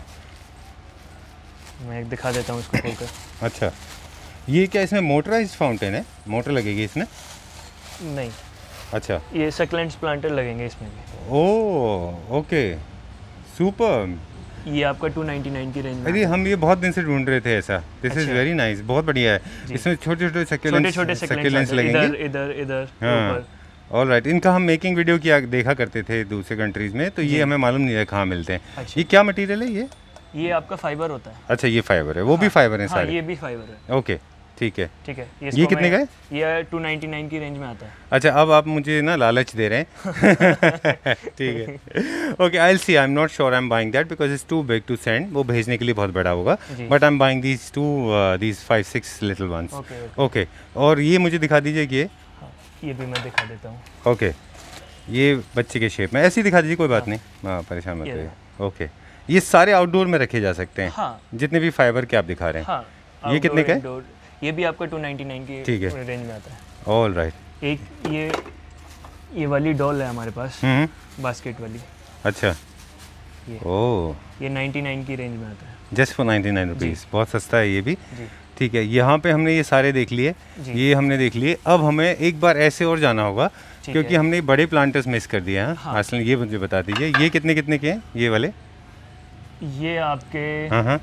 मैं एक दिखा देता हूँ इसको खोलकर। अच्छा, ये क्या इसमें मोटराइज्ड फाउंटेन है? मोटर लगेगी इसमें? नहीं, अच्छा, ये सक्लेंट्स प्लांटर लगेंगे इसमें भी। Oh okay, super. ये आपका 299 की रेंज में। अरे हम ये बहुत दिन से ढूंढ रहे थे ऐसा। दिस इज़ अच्छा। वेरी नाइस, बहुत बढ़िया है। इसमें छोटे छोटे सक्यूलेंट्स लगेंगे। इधर हाँ, ऊपर। All right. इनका हम मेकिंग वीडियो किया देखा करते थे दूसरे कंट्रीज़ में, तो ये हमें मालूम नहीं है कहाँ मिलते हैं। अच्छा। ये क्या मटेरियल है ये? आपका फाइबर होता है। अच्छा, ये फाइबर है, वो भी फाइबर है हाँ, सारे? ये भी फाइबर है। ओके, ठीक है। ठीक है। ये कितने का है? ये 299 की रेंज में आता है। अच्छा, अब आप मुझे ना लालच दे रहे हैं। ठीक है, okay, I will see. I am not sure I am buying that because it's too big to send. वो भेजने के लिए बहुत बड़ा होगा, but I am buying these 5-6 little ones. Okay, और ये मुझे दिखा दीजिए कि हाँ, ये भी मैं दिखा देता हूँ। ओके, ये बच्चे के शेप में ऐसे ही दिखा दीजिए, कोई बात नहीं। हाँ, परेशान मत होइए। ओके, ये सारे आउटडोर में रखे जा सकते हैं? हाँ, जितने भी फाइबर के आप दिखा रहे हैं। हाँ, ये कितने का है? ये भी आपका 299 की ठीक है, रेंज में आता है। All right. एक ये वाली डॉल है हमारे पास, बास्केट वाली। अच्छा, ये ओह, ये 99 की रेंज में आता है। जस्ट फॉर 99 रुपीज़, बहुत सस्ता है ये भी। जी। ठीक है, यहाँ पे हमने ये सारे देख लिए, ये हमने देख लिए। अब हमें एक बार ऐसे और जाना होगा क्योंकि हमने बड़े प्लांटर्स मिस कर दिए हैं। हाँ, असल ये मुझे बता दीजिए, ये कितने कितने के हैं ये वाले? ये आपके हाँ,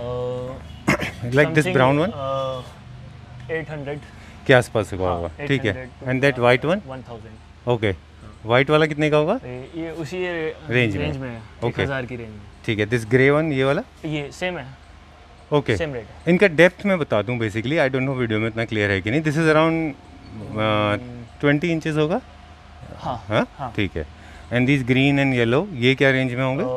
लाइक दिस ब्राउन वन 800 के आसपास का होगा। ठीक है, and that white one 1000। Okay, white वाला कितने का होगा? ये उसी रेंज में है, ओके, 1000 की रेंज में। ठीक है, दिस ग्रे वन ये वाला? ये सेम है। ओके, सेम रेट है। इनका डेप्थ मैं बता दूं basically, I don't know video में इतना क्लियर है कि नहीं। दिस इज़ अराउंड 20 इंचेस होगा। हाँ, ठीक है। And this green and yellow, ये क्या रेंज में होंगे?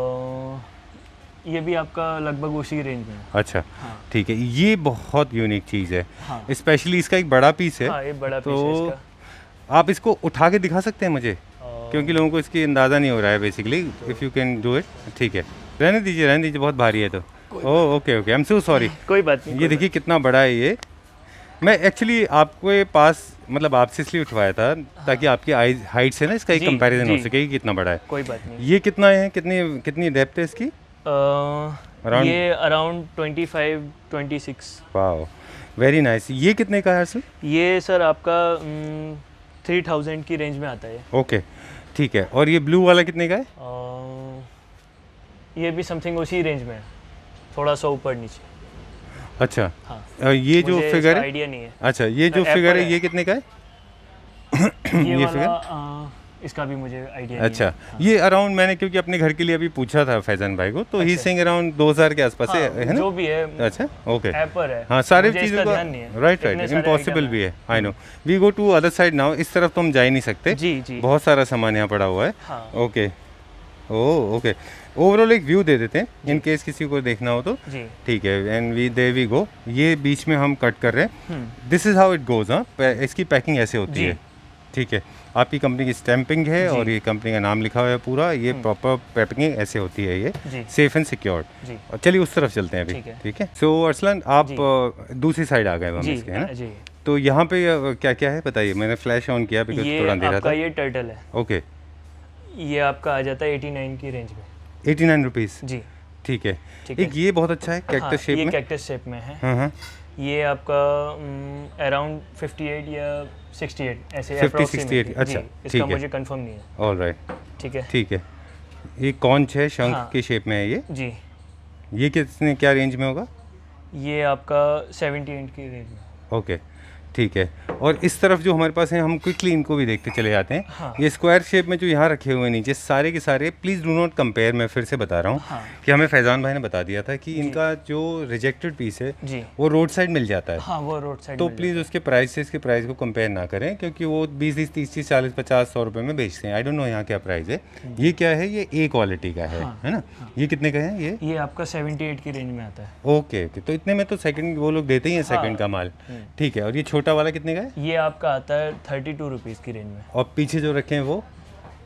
ये भी आपका लगभग उसी रेंज में है। अच्छा, ठीक है। ये बहुत यूनिक चीज़ है, हाँ। स्पेशली इसका एक बड़ा पीस है। हाँ, ये बड़ा तो पीस है इसका। आप इसको उठा के दिखा सकते हैं मुझे, क्योंकि लोगों को इसकी अंदाज़ा नहीं हो रहा है basically. If you can do it, ठीक है। रहने दीजिए, बहुत भारी है तो। Oh okay, I am so sorry. कोई बात नहीं। ये देखिए कितना बड़ा है ये। मैं एक्चुअली आपके पास मतलब आपसे इसलिए उठवाया था ताकि आपकी हाइट से ना इसका एक कंपैरिजन हो सके कि कितना बड़ा है। कोई बात नहीं। ये कितना है, कितनी डेप्थ है इसकी? ये अराउंड 25-26। वाह, वेरी नाइस। ये कितने का है सर? ये सर आपका 3000 की रेंज में आता है। ओके, ठीक है। और ये ब्लू वाला कितने का है? ये भी समथिंग उसी रेंज में है, थोड़ा सा ऊपर नीचे। अच्छा, हाँ। ये जो फिगर है, आइडिया नहीं है। अच्छा, ये जो फिगर है ये कितने का है? ये फिगर इसका भी मुझे आइडिया अच्छा नहीं है। हाँ। ये अराउंड मैंने क्योंकि अपने घर के लिए अभी पूछा था फैजन भाई को, तो ही सेइंग अराउंड 2000 के आसपास है ना? जो भी है। अच्छा, ओके, एपर है। हाँ, सारे मुझे चीज़ों इसका का ध्यान नहीं है। राइट, इतने सारे इम्पॉसिबल आइटम भी है। I know, we go to other side now. इस तरफ तो हम जा ही नहीं सकते, जी। बहुत सारा सामान यहाँ पड़ा हुआ है। हाँ। ओके, ओके, ओवरऑल एक व्यू दे देते हैं इन केस किसी को देखना हो तो। जी, ठीक है, एंड देयर वी गो। ये बीच में हम कट कर रहे हैं। This is how it goes. हाँ, इसकी पैकिंग ऐसे होती है। ठीक है, आपकी कंपनी की स्टैंपिंग है और ये कंपनी का नाम लिखा हुआ है पूरा। ये प्रॉपर पैकिंग ऐसे होती है, ये सेफ एंड सिक्योर्ड। और चलिए उस तरफ चलते हैं अभी। ठीक है, सो अरसलान आप दूसरी साइड आ गए हम इसके, है ना? तो यहाँ पे क्या क्या है बताइए। मैंने फ्लैश ऑन किया बिकॉज थोड़ा अंधेरा था। ये टर्टल है। ओके, ये आपका आ जाता है 89 की रेंज में। 89 रुपीज़। जी, ठीक है। एक ये बहुत अच्छा है, कैक्टस शेप में। ये कैक्टस शेप में है। हाँ, ये आपका अराउंड 58 या 68 ऐसे 50-68। अच्छा, इसका मुझे कंफर्म नहीं है। ऑल राइट, ठीक है। ये कॉन्च है, शंख की शेप में है ये। जी। ये कितने क्या रेंज में होगा? ये आपका 78 की रेंज में। ओके, ठीक है। और इस तरफ जो हमारे पास है, हम क्विकली इनको भी देखते चले जाते हैं। हाँ। ये स्क्वायर शेप में जो यहाँ रखे हुए हैं नीचे सारे के सारे, प्लीज़ डू नॉट कंपेयर। मैं फिर से बता रहा हूँ कि हमें फैज़ान भाई ने बता दिया था कि इनका जो रिजेक्टेड पीस है वो रोड साइड मिल जाता है। हाँ, वो रोड साइड। तो प्लीज़ उसके प्राइस से इसके प्राइस को कंपेयर ना करें, क्योंकि वो 20-20, 30-30, 40, 50, 100 रुपये में बेचते हैं। आई डोंट नो यहाँ क्या प्राइस है। ये क्या है? ये ए क्वालिटी का है ना? ये कितने का है? ये आपका 78 की रेंज में आता है। ओके, तो इतने में तो सेकंड वो लोग देते ही हैं, सेकंड का माल। ठीक है। और ये छोटा वाला कितने का है? ये आपका आता है 32 रुपीज़ की रेंज में। और पीछे जो रखे हैं वो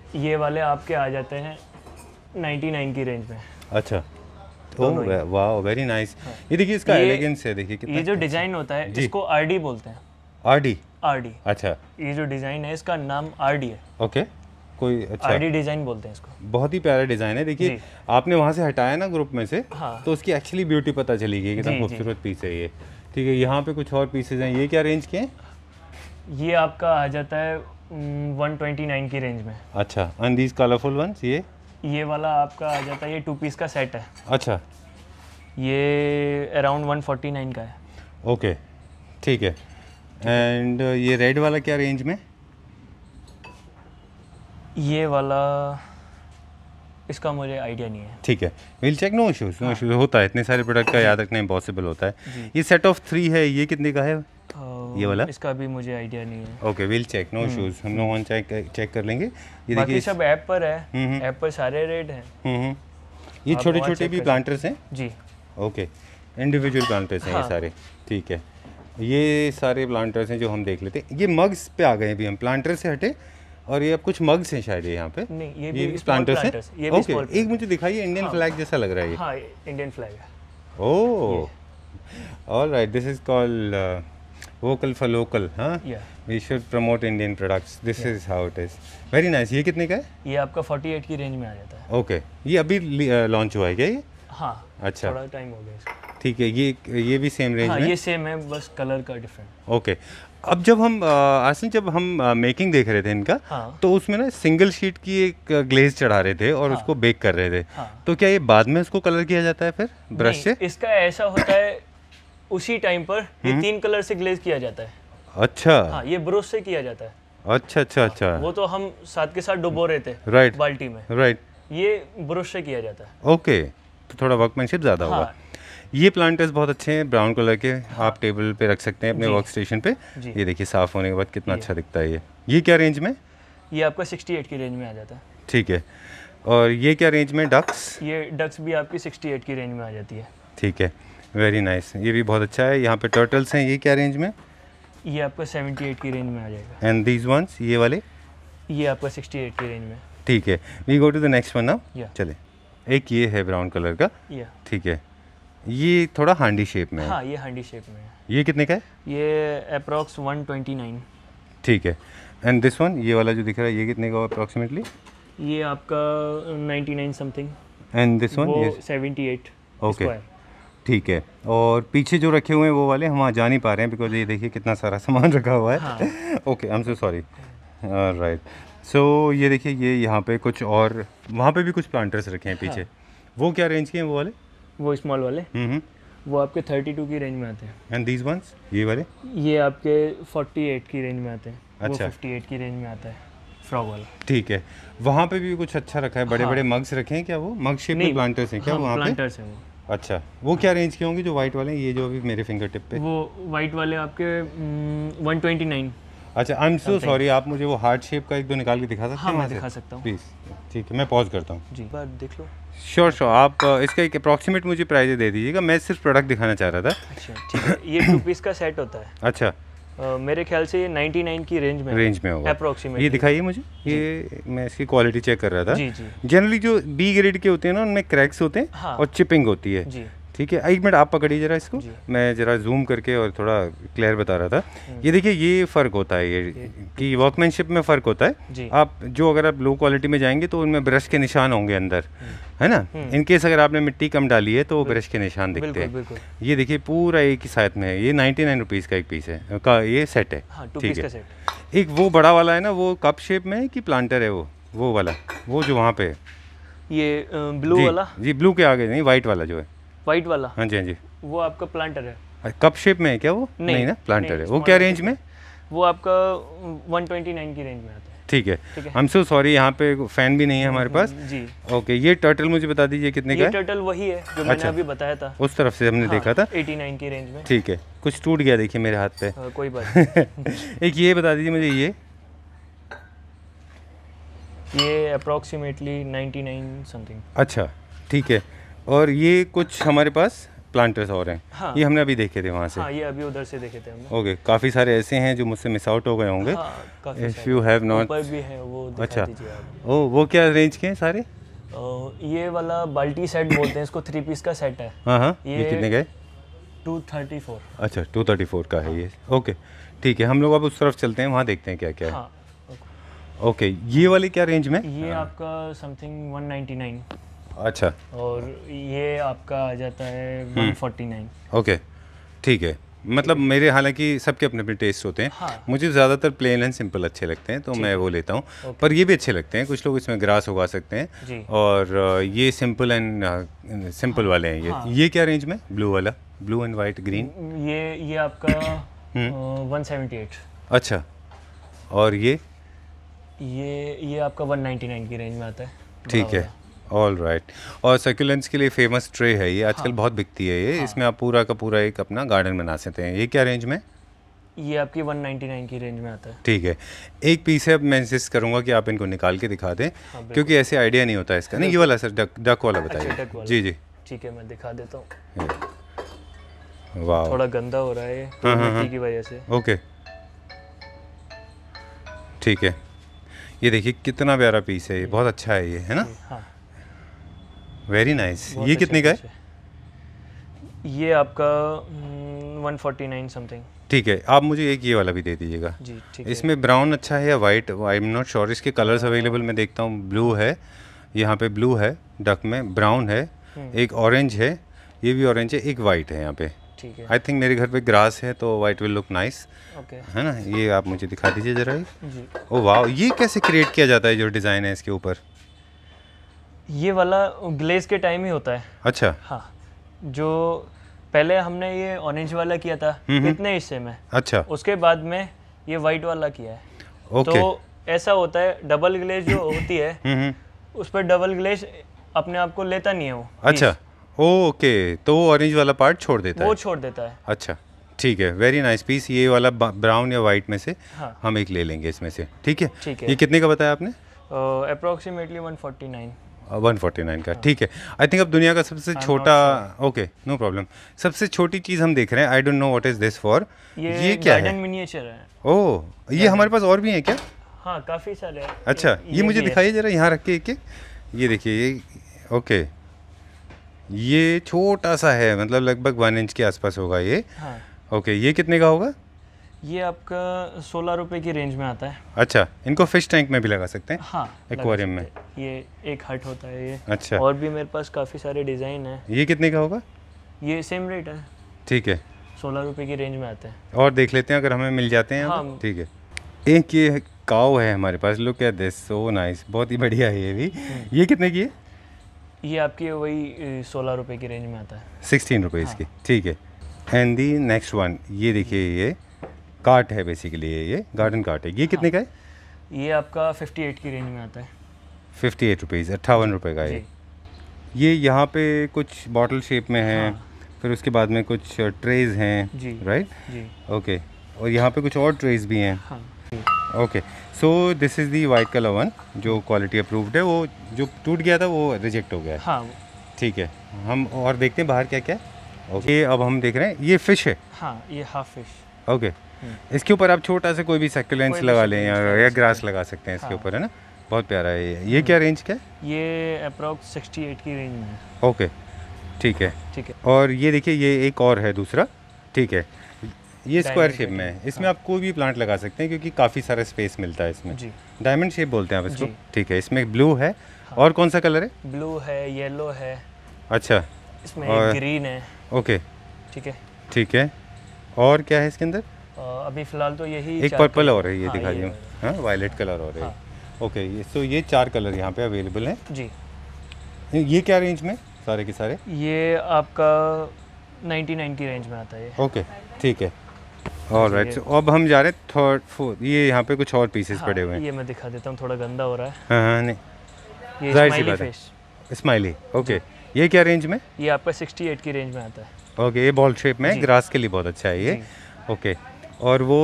ये वाले आपके आ जाते हैं 99 की रेंज में। अच्छा, ओह वाह, वेरी नाइस। ये देखिए इसका एलिगेंस है, देखिए कितना। ये जो डिज़ाइन होता है इसको आरडी बोलते हैं। आरडी? आरडी, अच्छा। ये जो डिज़ाइन है इसका नाम आरडी है। ओके, कोई अच्छा, आरडी डिज़ाइन बोलते हैं इसको। बहुत ही प्यारा डिज़ाइन है। देखिए आपने वहाँ से हटाया ना ग्रुप में से, हाँ। तो उसकी एक्चुअली ब्यूटी पता चली गई, कितना खूबसूरत पीस है ये। ठीक है, यहाँ पे कुछ और पीसेज हैं, ये क्या रेंज के हैं? ये आपका आ जाता है 129 की रेंज में। अच्छा, एंड दीज कलरफुल वंस, ये वाला आपका आ जाता है, ये 2 पीस का सेट है। अच्छा, ये अराउंड 149 का है। ओके, ठीक है। एंड ये रेड वाला क्या रेंज में? ये वाला इसका मुझे आइडिया नहीं है। ठीक है, will check, no issues, no issues. होता है, इतने सारे प्रोडक्ट का याद रखना इम्पॉसिबल होता है। ये सेट ऑफ 3 है, ये कितने का है ये वाला? इसका भी मुझे आइडिया नहीं है। Okay, will check, no issues, हम लोग चेक कर लेंगे। ये बाकी देखिए सब ऐप पर है, ऐप पर सारे रेट हैं। ये छोटे छोटे भी प्लांटर्स हैं जी। ओके, इंडिविजुअल प्लांटर्स हैं ये सारे। ठीक है, ये सारे प्लांटर्स हैं जो हम देख लेते हैं। ये मग्स पे आ गए अभी हम, प्लांटर से हटे, और ये अब कुछ मग्स हैं शायद यहाँ पे। नहीं, ये भी भी प्लांटर्स हैं। ये भी ओके, small एक मुझे दिखाइए, इंडियन फ्लैग जैसा लग रहा है ये। हाँ, इंडियन फ्लैग है। Oh, alright, this is called vocal for local. हाँ, we should promote Indian products, this is how it is. Very nice. ये कितने का है? ये आपका 48 की रेंज में आ जाता है। ओके, ये अभी लॉन्च हुआ है क्या ये? हाँ, अच्छा, थोड़ा टाइम हो गया इसको। ठीक है, ये भी सेम रेंज में? ये सेम है, बस कलर का डिफरेंट। ओके, अब जब हम आसिफ, जब हम मेकिंग देख रहे थे इनका, तो उसमें ना सिंगल शीट की एक ग्लेज चढ़ा रहे थे और उसको बेक कर रहे थे। तो क्या ये बाद में उसको कलर किया जाता है फिर ब्रश से? इसका ऐसा होता है, उसी टाइम पर ये 3 कलर से ग्लेज किया जाता है। अच्छा। हाँ, ये ब्रश से किया जाता है। अच्छा अच्छा अच्छा, वो तो हम साथ के साथ डुबो रहे थे राइट बाल्टी में। राइट, ये ब्रश से किया जाता है। ओके, तो थोड़ा वर्कमैनशिप ज़्यादा होगा। ये प्लांटर्स बहुत अच्छे हैं, ब्राउन कलर के। आप टेबल पे रख सकते हैं अपने वर्क स्टेशन पे। ये देखिए साफ़ होने के बाद कितना अच्छा दिखता है ये क्या रेंज में? ये आपका 68 की रेंज में आ जाता है। ठीक है, और ये क्या रेंज में? डक्स? ये डक्स भी आपकी 68 की रेंज में आ जाती है। ठीक है, वेरी नाइस, ये भी बहुत अच्छा है। यहाँ पे टर्टल्स हैं, ये क्या रेंज में? ये आपका 78 की रेंज में आ जाएगा। एंड दीज वंस, ये वाले? ये आपका 68 की रेंज में। ठीक है, we go to the next one now. चले, एक ये है ब्राउन कलर का। ठीक है, ये थोड़ा हांडी शेप में है। हाँ, ये हांडी शेप में है। ये कितने का है? ये अप्रॉक्स 129। ठीक है, एंड दिस वन, ये वाला जो दिख रहा है, ये कितने का अप्रॉक्सीमेटली? ये आपका 99 समथिंग। And this one? ये 78। ओके, ठीक है। और पीछे जो रखे हुए हैं वो वाले हम वहाँ जा नहीं पा रहे हैं, बिकॉज ये देखिए कितना सारा सामान रखा हुआ है। Okay, I am so sorry. Right, so ये देखिए, ये यहाँ पे कुछ और, वहाँ पे भी कुछ प्लांटर्स रखे हैं पीछे। वो क्या रेंज के हैं वो वाले? वो स्मॉल वाले वो आपके 32 की रेंज में आते हैं। एंड दीज वंस, ये वाले? ये आपके 48 की रेंज में आते हैं। अच्छा, वो 58 की रेंज में आता है फ्रॉग वाला। ठीक है, वहाँ पे भी कुछ अच्छा रखा है, बड़े बड़े मग्स रखे हैं क्या? वो मग शेप में प्लांटर्स हैं क्या वहाँ पे? प्लांटर्स हैं वो। अच्छा, वो क्या रेंज के होंगे जो वाइट वाले हैं, ये जो अभी मेरे फिंगर टिप पे? वो वाइट वाले आपके 129। अच्छा, आई एम सो सॉरी, आप मुझे वो हार्ट शेप का एक दो निकाल के दिखा सकते हैं? हाँ, मैं दिखा सकता हूँ प्लीज़। ठीक है, मैं पॉज करता हूँ जी, बार देख लो। श्योर श्योर, आप इसका एक अप्रॉक्सीमेट मुझे प्राइस दे दीजिएगा, मैं सिर्फ प्रोडक्ट दिखाना चाह रहा था। अच्छा, ठीक है, ये 2 पीस का सेट होता है। अच्छा, मेरे ख्याल से ये 99 की रेंज में होगा अप्रॉक्सीमेट। ये दिखाइए मुझे, ये मैं इसकी क्वालिटी चेक कर रहा था। जी जी। जनरली जो बी ग्रेड के होते हैं ना, उनमें क्रैक्स होते हैं और चिपिंग होती है जी। ठीक है, एक मिनट आप पकड़िए जरा इसको, मैं जरा जूम करके और थोड़ा क्लियर बता रहा था। ये देखिए, ये फ़र्क होता है ये कि वर्कमैनशिप में फ़र्क होता है। आप जो अगर आप लो क्वालिटी में जाएंगे तो उनमें ब्रश के निशान होंगे अंदर, है ना। इनकेस अगर आपने मिट्टी कम डाली है तो वो ब्रश के निशान दिखते हैं। ये देखिए पूरा एक ही साथ में है। ये 99 रुपीज़ का एक पीस है का ये सेट है। ठीक है, एक वो बड़ा वाला है ना, वो कप शेप में है कि प्लांटर है? वो वाला, वो जो वहाँ पे है, ये ब्लू वाला? जी, ब्लू के आगे नहीं, वाइट वाला जो है। वाइट वाला? हाँ जी हाँ जी। वो आपका प्लांटर है। कप शेप में है क्या वो? नहीं ना, प्लांटर है। वो क्या रेंज में? वो आपका 129 की रेंज में आता है। ठीक है, आई एम सो सॉरी, यहाँ पे फैन भी नहीं है हमारे पास जी। ओके, ये टर्टल मुझे बता दीजिए कितने का है? ये टर्टल वही है जो मैंने अभी बताया था, उस तरफ से हमने देखा था 89 की रेंज में। ठीक है, कुछ टूट गया देखिए मेरे हाथ पे। कोई बात नहीं। एक ये बता दीजिए मुझे, ये अप्रॉक्सीमेटली 99 समथिंग। अच्छा ठीक है, और ये कुछ हमारे पास प्लांटर्स और हैं। हाँ। ये हमने अभी देखे थे वहाँ से। हाँ, ये अभी उधर से देखे थे हमने। ओके, काफ़ी सारे ऐसे हैं जो मुझसे मिस आउट हो गए होंगे। हाँ, काफ़ी इफ़ सारे। You have not. ऊपर भी है वो, दिखा अच्छा, दीजिए आप। ओ वो क्या रेंज के हैं सारे? ये वाला बाल्टी सेट बोलते हैं इसको, 3 पीस का सेट है। हाँ हाँ, ये ये कितने का है? 234। अच्छा, 234 का है ये। ओके ठीक है, हम लोग अब उस तरफ चलते हैं, वहाँ देखते हैं क्या क्या है। हाँ, ओके, ये वाली क्या रेंज में? ये आपका समथिंग 199 अच्छा, और ये आपका आ जाता है 149। ओके ठीक है। मतलब मेरे हालांकि सबके अपने अपने टेस्ट होते हैं। हाँ। मुझे ज़्यादातर प्लेन एंड सिंपल अच्छे लगते हैं तो मैं वो लेता हूँ। पर ये भी अच्छे लगते हैं, कुछ लोग इसमें ग्रास उगा सकते हैं। जी। और ये सिंपल एंड सिंपल वाले हैं ये। हाँ। ये क्या रेंज में? ब्लू वाला, ब्लू एंड वाइट ग्रीन। ये आपका 178। अच्छा, और ये आपका 199 की रेंज में आता है। ठीक है, ऑल राइट। और सक्यूलेंट्स के लिए फेमस ट्रे है ये, आजकल बहुत बिकती है ये। इसमें आप पूरा का पूरा एक अपना गार्डन बना सकते हैं। ये क्या रेंज में? ये आपकी 199 की रेंज में आता है। ठीक है, एक पीस है। अब मैं इंसिस्ट करूंगा कि आप इनको निकाल के दिखा दें, क्योंकि ऐसे आइडिया नहीं होता है इसका। नहीं, ये वाला सर, डक वाला बताइए। डक वाला। जी जी, ठीक है, मैं दिखा देता हूँ। वाह, थोड़ा गंदा हो रहा है ये मिट्टी की वजह से। ओके ठीक है। ये देखिए कितना प्यारा पीस है ये, बहुत अच्छा है ये, है ना? हाँ, वेरी नाइस। बहुत ये अच्छा कितने का पीस है? ये आपका 149 समथिंग। ठीक है, आप मुझे एक ये वाला भी दे दीजिएगा। जी ठीक है। इसमें ब्राउन अच्छा है या white? I am not sure. इसके कलर्स अवेलेबल मैं देखता हूँ। ब्लू है, यहाँ पे ब्लू है डक में, ब्राउन है, एक ऑरेंज है, ये भी ऑरेंज है, एक वाइट है यहाँ पे। ठीक है। आई थिंक मेरे घर पे ग्रास है तो white will look nice, okay. है ना? ये आप मुझे दिखा दीजिए ज़रा। जी, ओ वाह, ये कैसे क्रिएट किया जाता है जो डिज़ाइन है इसके ऊपर? ये वाला ग्लेज के टाइम ही होता है। अच्छा हाँ, जो पहले हमने ये ऑरेंज वाला किया था इतने हिस्से में, अच्छा, उसके बाद में ये वाइट वाला किया है। ओके। तो ऐसा होता है, डबल ग्लेज जो होती है उस पर डबल ग्लेज अपने आप को लेता नहीं है वो। अच्छा, ओके, तो वो ऑरेंज वाला पार्ट छोड़ देता वो है। छोड़ देता है। अच्छा ठीक है, वेरी नाइस पीस। ये वाला ब्राउन या वाइट में से हाँ। हम एक ले लेंगे इसमें से। ठीक है, ठीक है। ये कितने का बताया आपने? अप्रोक्सीमेटली 149। 149 का, ठीक है। आई थिंक अब दुनिया का सबसे छोटा, ओके नो प्रॉब्लम, सबसे छोटी चीज़ हम देख रहे हैं। I don't know what is this for. ये क्या गार्डन है? मिनिएचर है। ओह, ये हमारे पास और भी हैं क्या? हाँ, काफ़ी सारे हैं। अच्छा, ये मुझे भी है। दिखाइए ज़रा, यहाँ रख के एक एक। ये देखिए ये, ओके, ये छोटा सा है, मतलब लगभग 1 इंच के आसपास होगा ये। हाँ, ओके, ये कितने का होगा? ये आपका 16 रुपए की रेंज में आता है। अच्छा, इनको फिश टैंक में भी लगा सकते हैं? हाँ, लगा एक्वेरियम में। सकते हैं। ये एक हट होता है ये। अच्छा, और भी मेरे पास काफ़ी सारे डिज़ाइन हैं। ये कितने का होगा? ये सेम रेट है, ठीक है, 16 रुपए की रेंज में आते हैं। और देख लेते हैं अगर हमें मिल जाते हैं। हाँ। ठीक है, एक ये काऊ है हमारे पास, look at this, so nice, बहुत ही बढ़िया है ये भी। ये कितने की है? ये आपकी वही 16 रुपए की रेंज में आता है। 16 रुपीज़ की, ठीक है। एंड दी नेक्स्ट वन, ये देखिए, ये कार्ट है बेसिकली, ये गार्डन कार्ट है। ये कितने का है? ये आपका 58 की रेंज में आता है। 58 रुपीज़, 58 रुपये का है। जी। ये यहाँ पे कुछ बॉटल शेप में है। हाँ। फिर उसके बाद में कुछ ट्रेज हैं, जी। राइट? जी। ओके, और यहाँ पे कुछ और ट्रेज भी हैं। हाँ। Okay, so this is the white colour one जो क्वालिटी अप्रूव्ड है। वो जो टूट गया था वो रिजेक्ट हो गया है। हाँ। ठीक है, हम और देखते हैं बाहर क्या क्या है। ओके, अब हम देख रहे हैं ये फिश है। हाँ, ये हाफ फिश। ओके, इसके ऊपर आप छोटा सा कोई भी सक्यूलेंट्स कोई भी लगा लें succulents या लगा ग्रास लगा सकते हैं इसके हाँ। ऊपर, है ना? बहुत प्यारा है ये क्या रेंज का है? ये अप्रोक्स 68 की रेंज में है। ओके ठीक है। ठीक है। और ये देखिए, ये एक और है दूसरा, ठीक है, ये स्क्वायर Diamond शेप में है। pattern, इसमें आप कोई भी प्लांट लगा सकते हैं क्योंकि काफ़ी सारा स्पेस मिलता है इसमें। जी। डायमंड शेप बोलते हैं आप इसको। जी। ठीक है, इसमें ब्लू है, और कौन सा कलर है? ब्लू है, येलो है, अच्छा, इसमें और- ग्रीन है। ओके ठीक है। ठीक है, और क्या है इसके अंदर? अभी फिलहाल तो यही एक 4 पर्पल कलर और है, ये हाँ, दिखा ये दिया। वाला। हाँ, वायलेट कलर और है। हाँ। ओके, ये सो ये 4 कलर यहाँ पे अवेलेबल हैं। जी। ये क्या रेंज में सारे के सारे? ये आपका 99 की रेंज में आता है ये। ओके ठीक है, और राइट। सो अब हम जा रहे हैं थर्ड फोर्थ, ये यहाँ पे कुछ और पीसेस हाँ, पड़े हुए हैं। ये मैं दिखा देता हूँ, थोड़ा गंदा हो रहा है। हाँ हाँ, नहीं, ये जाहिर सी स्माइली बात है। फिश। स्माइली, ओके, ये क्या रेंज में? ये आपका 68 की रेंज में आता है। ओके, ये बॉल शेप में है, जी। ग्रास के लिए बहुत अच्छा है ये। ओके, और वो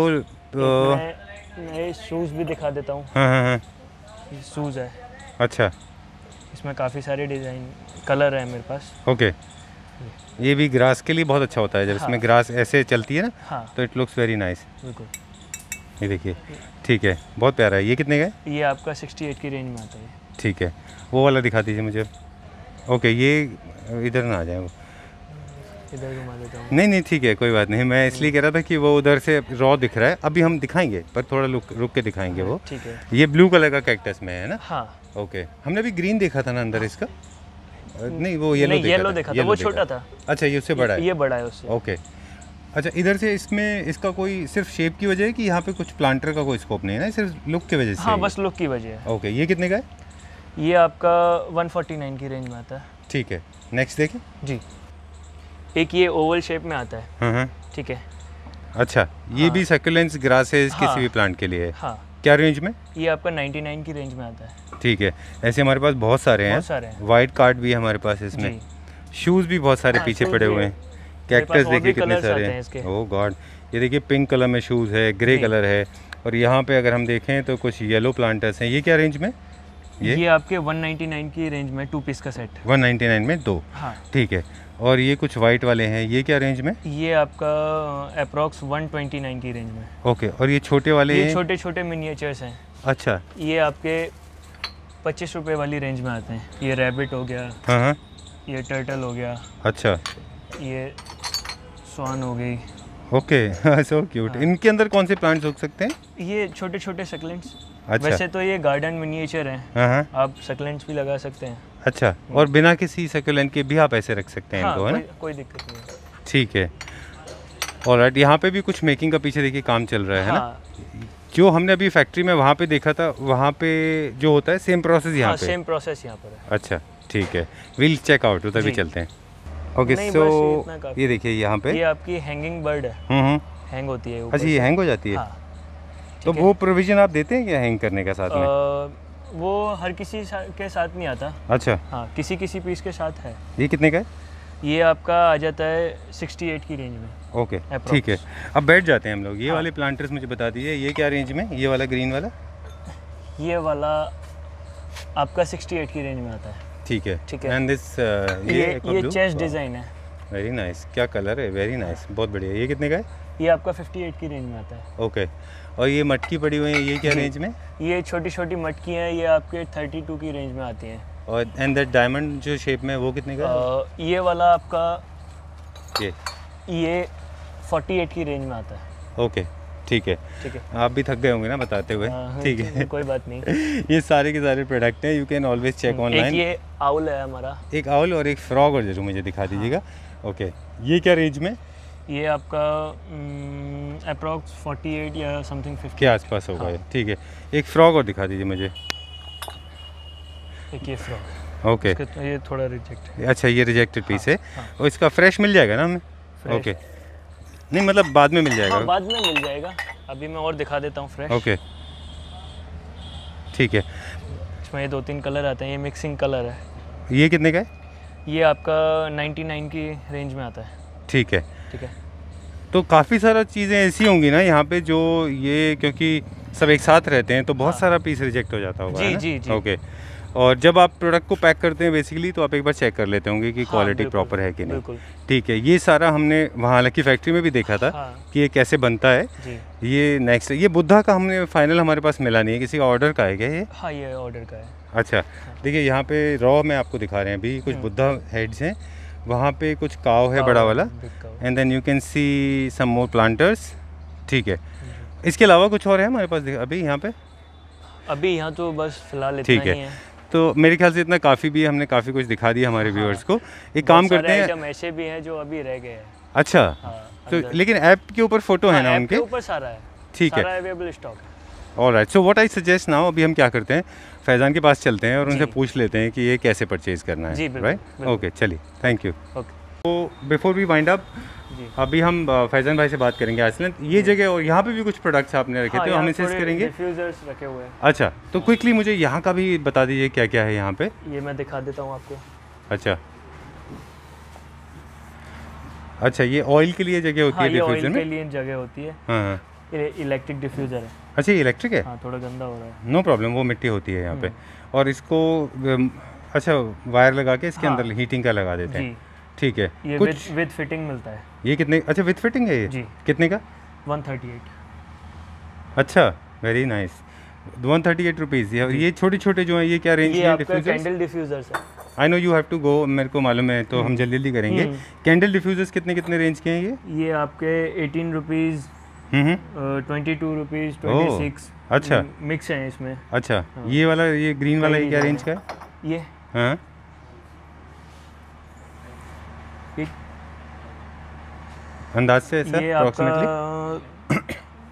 मैं शूज़ भी दिखा देता हूँ। हाँ हाँ हाँ, ये शूज़ है, अच्छा, इसमें काफ़ी सारे डिज़ाइन कलर है मेरे पास। ओके, ये भी ग्रास के लिए बहुत अच्छा होता है, जब इसमें ग्रास ऐसे चलती है ना, हाँ तो इट लुक्स वेरी नाइस। बिल्कुल। ये देखिए, ठीक है, बहुत प्यारा है। ये कितने का है? ये आपका 68 की रेंज में आता है। ठीक है, वो वाला दिखा दीजिए मुझे। ओके, ये इधर ना आ जाए वो, इधर घुमा देता हूँ। नहीं नहीं ठीक है, कोई बात नहीं। मैं इसलिए कह रहा था कि वो उधर से रॉ दिख रहा है, अभी हम दिखाएंगे पर थोड़ा रुक के दिखाएंगे वो। ठीक है। ये ब्लू कलर का कैक्टस में है ना? हाँ ओके, हमने अभी ग्रीन देखा था ना अंदर इसका, नहीं वो येलो देखा था, वो छोटा था। अच्छा, ये उससे बड़ा है? ये बड़ा है उससे। ओके, अच्छा, इधर से इसमें इसका कोई सिर्फ शेप की वजह है कि यहाँ पे कुछ प्लांटर का कोई स्कोप नहीं है ना, सिर्फ लुक की वजह से? हाँ बस लुक की वजह है। ओके, ये कितने का है? ये आपका 149 की रेंज में आता है। ठीक है, नेक्स्ट देखें जी। एक ये ओवल शेप में आता है। हाँ, ठीक है। अच्छा, ये भी सक्यूलेंट्स ग्रासेस हाँ, किसी भी प्लांट के लिए है? हाँ। क्या रेंज में? ये आपका 99 की रेंज में आता है। ठीक है, ऐसे हमारे पास बहुत सारे हैं। वाइट कार्ड भी है हमारे पास इसमें, शूज़ भी बहुत सारे पीछे पड़े हुए हैं। कैक्टस देखिए कितने सारे हैं। ओह गॉड, ये देखिए पिंक कलर में शूज़ है, ग्रे कलर है, और यहाँ पे अगर हम देखें तो कुछ येलो प्लांटर्स हैं। ये क्या रेंज में? ये आपके 199 की रेंज में 2 पीस का सेट। 199 में 2? हाँ। ठीक है, और ये कुछ वाइट वाले हैं, ये क्या रेंज में? ये आपका अप्रॉक्स 129 की रेंज में। ओके, और ये छोटे वाले? ये छोटे छोटे मिनिएचर्स हैं। अच्छा, ये आपके 25 रुपये वाली रेंज में आते हैं। ये रैबिट हो गया, हाँ, ये टर्टल हो गया, अच्छा, ये स्वान हो गई। Okay, so cute. इनके अंदर कौन से प्लांट्स उग सकते हैं? ये छोटे छोटे सक्लेंट्स। अच्छा, वैसे तो ये गार्डन मिनिएचर हैं, हाँ, आप सक्लेंट्स भी लगा सकते हैं। अच्छा, और बिना किसी सक्यूलेंट के भी आप ऐसे रख सकते हैं इनको, है ना? कोई दिक्कत नहीं है। ठीक है, ऑलराइट। यहाँ पे भी कुछ मेकिंग का पीछे देखिए काम चल रहा है ना? जो हमने अभी फैक्ट्री में वहाँ पे देखा था, वहाँ पे जो होता है सेम प्रोसेस यहाँ पे? सेम प्रोसेस यहाँ पर है। अच्छा, ठीक है, विल चेक आउट, उधर भी चलते हैं। ओके, सो ये देखिए यहाँ पे ये आपकी हैंगिंग बर्ड है। हैंग होती है। अच्छा, ये हैंग हो जाती है? हाँ। तो वो प्रोविजन आप देते हैं क्या हैंग करने का साथ में? वो हर किसी के साथ नहीं आता। अच्छा, हाँ, किसी किसी पीस के साथ है। ये कितने का है? ये आपका आ जाता है 68 की रेंज में। ओके, ठीक है, अब बैठ जाते हैं हम लोग। ये वाले प्लांटर्स मुझे बता दीजिए, ये क्या रेंज में? ये वाला ग्रीन वाला? ये वाला आपका 68 की रेंज में आता है। ठीक है, ठीक है। एंड दिस ये चेस्ट डिज़ाइन है। वेरी नाइस, क्या कलर है, वेरी नाइस, बहुत बढ़िया। ये कितने का है? ये आपका 58 की रेंज में आता है। ओके, और ये मटकी पड़ी हुई है, ये क्या रेंज में? ये छोटी छोटी मटकी हैं, ये आपके 32 की रेंज में आती हैं। और एंड दैट डायमंड जो शेप में, वो कितने का है? ये वाला आपका ये 48 की रेंज में आता है। ओके, ठीक है, ठीक है। आप भी थक गए होंगे ना बताते हुए? ठीक है, कोई बात नहीं। ये सारे के सारे प्रोडक्ट हैं, you can always check online. एक ये आउल है हमारा। एक आउल और एक फ्रॉग और जरूर मुझे दिखा दीजिएगा। ओके, ये क्या रेंज में? ये आपका अप्रॉक्स 48 या समथिंग 50 के आसपास होगा ये। ठीक है, एक फ्रॉग और दिखा दीजिए मुझे। एक ये फ्रॉग। ओके, ये थोड़ा रिजेक्ट है। अच्छा, ये रिजेक्टेड पीस है, और इसका फ्रेश मिल जाएगा ना हमें? ओके, नहीं मतलब बाद में मिल जाएगा? बाद में मिल जाएगा, अभी मैं और दिखा देता हूँ फ्रेश। ओके, ठीक है। इसमें ये 2-3 कलर आते हैं, ये मिक्सिंग कलर है। ये कितने का है? ये आपका 99 की रेंज में आता है। ठीक है, ठीक है। तो काफ़ी सारा चीज़ें ऐसी होंगी ना यहाँ पे जो ये, क्योंकि सब एक साथ रहते हैं तो बहुत सारा पीस रिजेक्ट हो जाता होगा, है ना? जी। ओके, और जब आप प्रोडक्ट को पैक करते हैं बेसिकली, तो आप एक बार चेक कर लेते होंगे कि क्वालिटी प्रॉपर है कि नहीं। ठीक है, ये सारा हमने वहाँ हालांकि फैक्ट्री में भी देखा था कि ये कैसे बनता है। ये नेक्स्ट, ये बुद्धा का हमने फाइनल हमारे पास मिला नहीं है, किसी का ऑर्डर का है क्या ये? हाँ, ये ऑर्डर का है। अच्छा, देखिए यहाँ पे रॉ में आपको दिखा रहे हैं अभी, कुछ बुद्धा हेड्स हैं, वहाँ पे कुछ काव है बड़ा वाला, and then you can see some more planters. ठीक है, इसके अलावा कुछ और है हमारे पास अभी यहाँ पे? अभी यहाँ तो बस फिलहाल इतना ही है। तो मेरे ख्याल से इतना काफ़ी भी है, हमने काफ़ी कुछ दिखा दिया हमारे व्यूअर्स को। एक काम करते हैं, आइटम ऐसे भी हैं जो अभी रह गए हैं। अच्छा, तो लेकिन ऐप के ऊपर फोटो है ना उनके? ऐप के ऊपर सारा है। ठीक है, सारा अवेलेबल स्टॉक है। Alright, so what I suggest now, अभी हम क्या करते हैं, फैज़ान के पास चलते हैं और उनसे पूछ लेते हैं कि ये कैसे परचेज़ करना है, राइट? ओके, चलिए, थैंक यू। तो बिफोर वी वाइंड अप, अभी हम फैज़ान भाई से बात करेंगे आजकल। ये जगह और यहाँ पे भी कुछ प्रोडक्ट्स आपने रखे थे, हम इसे करेंगे। डिफ्यूजर्स रखे हुए हैं। अच्छा, तो क्विकली मुझे यहाँ का भी बता दीजिए क्या क्या है यहाँ पे। ये मैं दिखा देता हूँ आपको। अच्छा, ये ऑयल के लिए जगह होती है डिफ्यूजर में? ऑयल के लिए जगह होती है। हाँ, ये इलेक्ट्रिक डिफ्यूज़र है। अच्छा, ये इलेक्ट्रिक है? हाँ, थोड़ा गंदा हो रहा है। नो प्रॉब्लम, वो मिट्टी होती है यहाँ पे। और इसको अच्छा वायर लगा के इसके अंदर हीटिंग का लगा देते हैं। ठीक है। ये कुछ विद फिटिंग मिलता है। ये कितने? अच्छा विद फिटिंग है ये? जी। कितने का? 138। अच्छा, वेरी नाइस। 138 रुपीज़। ये छोटे छोटे जो हैं ये क्या रेंज ये है? आपका कैंडल डिफ्यूजर्स है। I know you have to go, मेरे को मालूम है, तो हम जल्दी जल्दी करेंगे। कैंडल डिफ्यूजर्स कितने कितने रेंज के हैं ये? ये आपके 18 रुपीज़, 22 रुपीज़, 26। अच्छा। मिक्स है इसमें। अच्छा, ये वाला, ये ग्रीन वाला, ये क्या रेंज का है? ये हाँ, अंदाज से ऐसा ये अप्रॉक्सीमेटली? आपका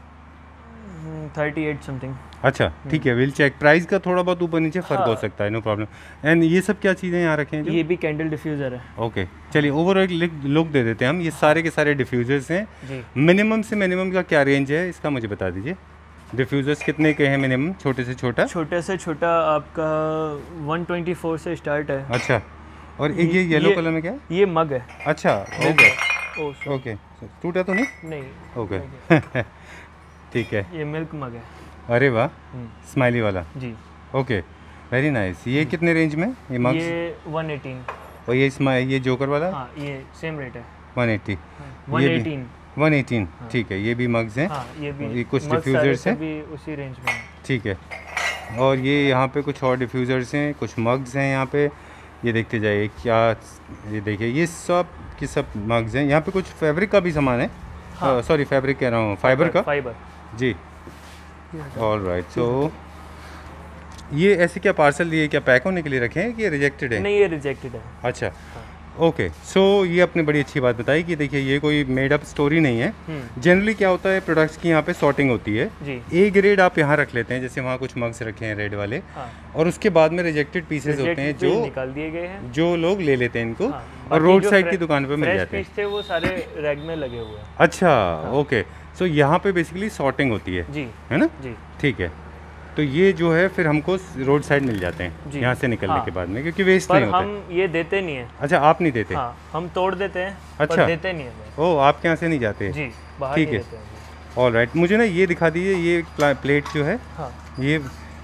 38 समथिंग। अच्छा, ठीक है, विल चेक। प्राइस का थोड़ा बहुत ऊपर नीचे फ़र्क हो सकता है, नो प्रॉब्लम। एंड ये सब क्या चीज़ें यहाँ रखे हैं जो? ये भी कैंडल डिफ्यूज़र है। ओके, चलिए ओवरऑल लुक दे देते हैं हम। ये सारे के सारे डिफ्यूज़र्स हैं। जी। मिनिमम से मिनिमम का क्या रेंज है इसका, मुझे बता दीजिए। डिफ्यूज़र्स कितने के हैं मिनिमम, छोटे से छोटा? छोटे से छोटा आपका 124 से स्टार्ट है। अच्छा, और एक ये येलो कलर में क्या है? ये मग है। अच्छा, ओके ओह ओके, टूटा तो नहीं? नहीं। ओके ठीक है। ये मिल्क मग है। अरे वाह, स्माइली वाला। जी। Okay, very nice. ये कितने रेंज में ये मग्स? ये 118। और ये जोकर वाला? हाँ, ये सेम रेट है। 180। 118। 118, ठीक है। ये भी मग्स हैं। हाँ, ये भी। ये कुछ मग डिफ्यूज़र्स सारे हैं। भी उसी रेंज में है। ठीक है। और ये यहाँ पे कुछ और डिफ्यूज़र्स हैं, कुछ मग्स हैं यहाँ पे। ये देखते जाइए क्या, ये देखिए ये सब की सब मग्स हैं। यहाँ पे कुछ फैब्रिक का भी सामान है। सॉरी, फैब्रिक कह रहा हूँ, फाइबर का। फाइबर। जी, ऑल राइट। सो ये ऐसे क्या पार्सल दिए, क्या पैक होने के लिए रखे हैं कि रिजेक्टेड है? नहीं, ये रिजेक्टेड है। अच्छा, ओके। सो ये आपने बड़ी अच्छी बात बताई कि देखिए ये कोई मेड अप स्टोरी नहीं है। जनरली क्या होता है, प्रोडक्ट्स की यहाँ पे सॉर्टिंग होती है। जी। ए ग्रेड आप यहाँ रख लेते हैं, जैसे वहाँ कुछ मग्स रखे हैं रेड वाले। हाँ। और उसके बाद में रिजेक्टेड पीसेस होते हैं जो निकाल दिए गए हैं, जो लोग ले लेते हैं इनको। हाँ। और बाकी रोड जो साइड की दुकान पे मिल जाते हैं। पीस थे वो सारे रैग में लगे हुए हैं। अच्छा, ओके। सो यहाँ पे बेसिकली सॉर्टिंग होती है, जी। है ना? जी। ठीक है। तो ये जो है फिर हमको रोड साइड मिल जाते हैं जी। यहाँ से निकलने हाँ। के बाद में, क्योंकि वेस्ट पर नहीं होता है। हम ये देते नहीं है। अच्छा, आप नहीं देते? हाँ, हम तोड़ देते हैं। अच्छा। पर देते नहीं है। ओह, आपके यहाँ से नहीं जाते? जी, बाहर ठीक नहीं है। देते हैं। All right. मुझे ना ये दिखा दीजिए, ये प्लेट जो है। हाँ, ये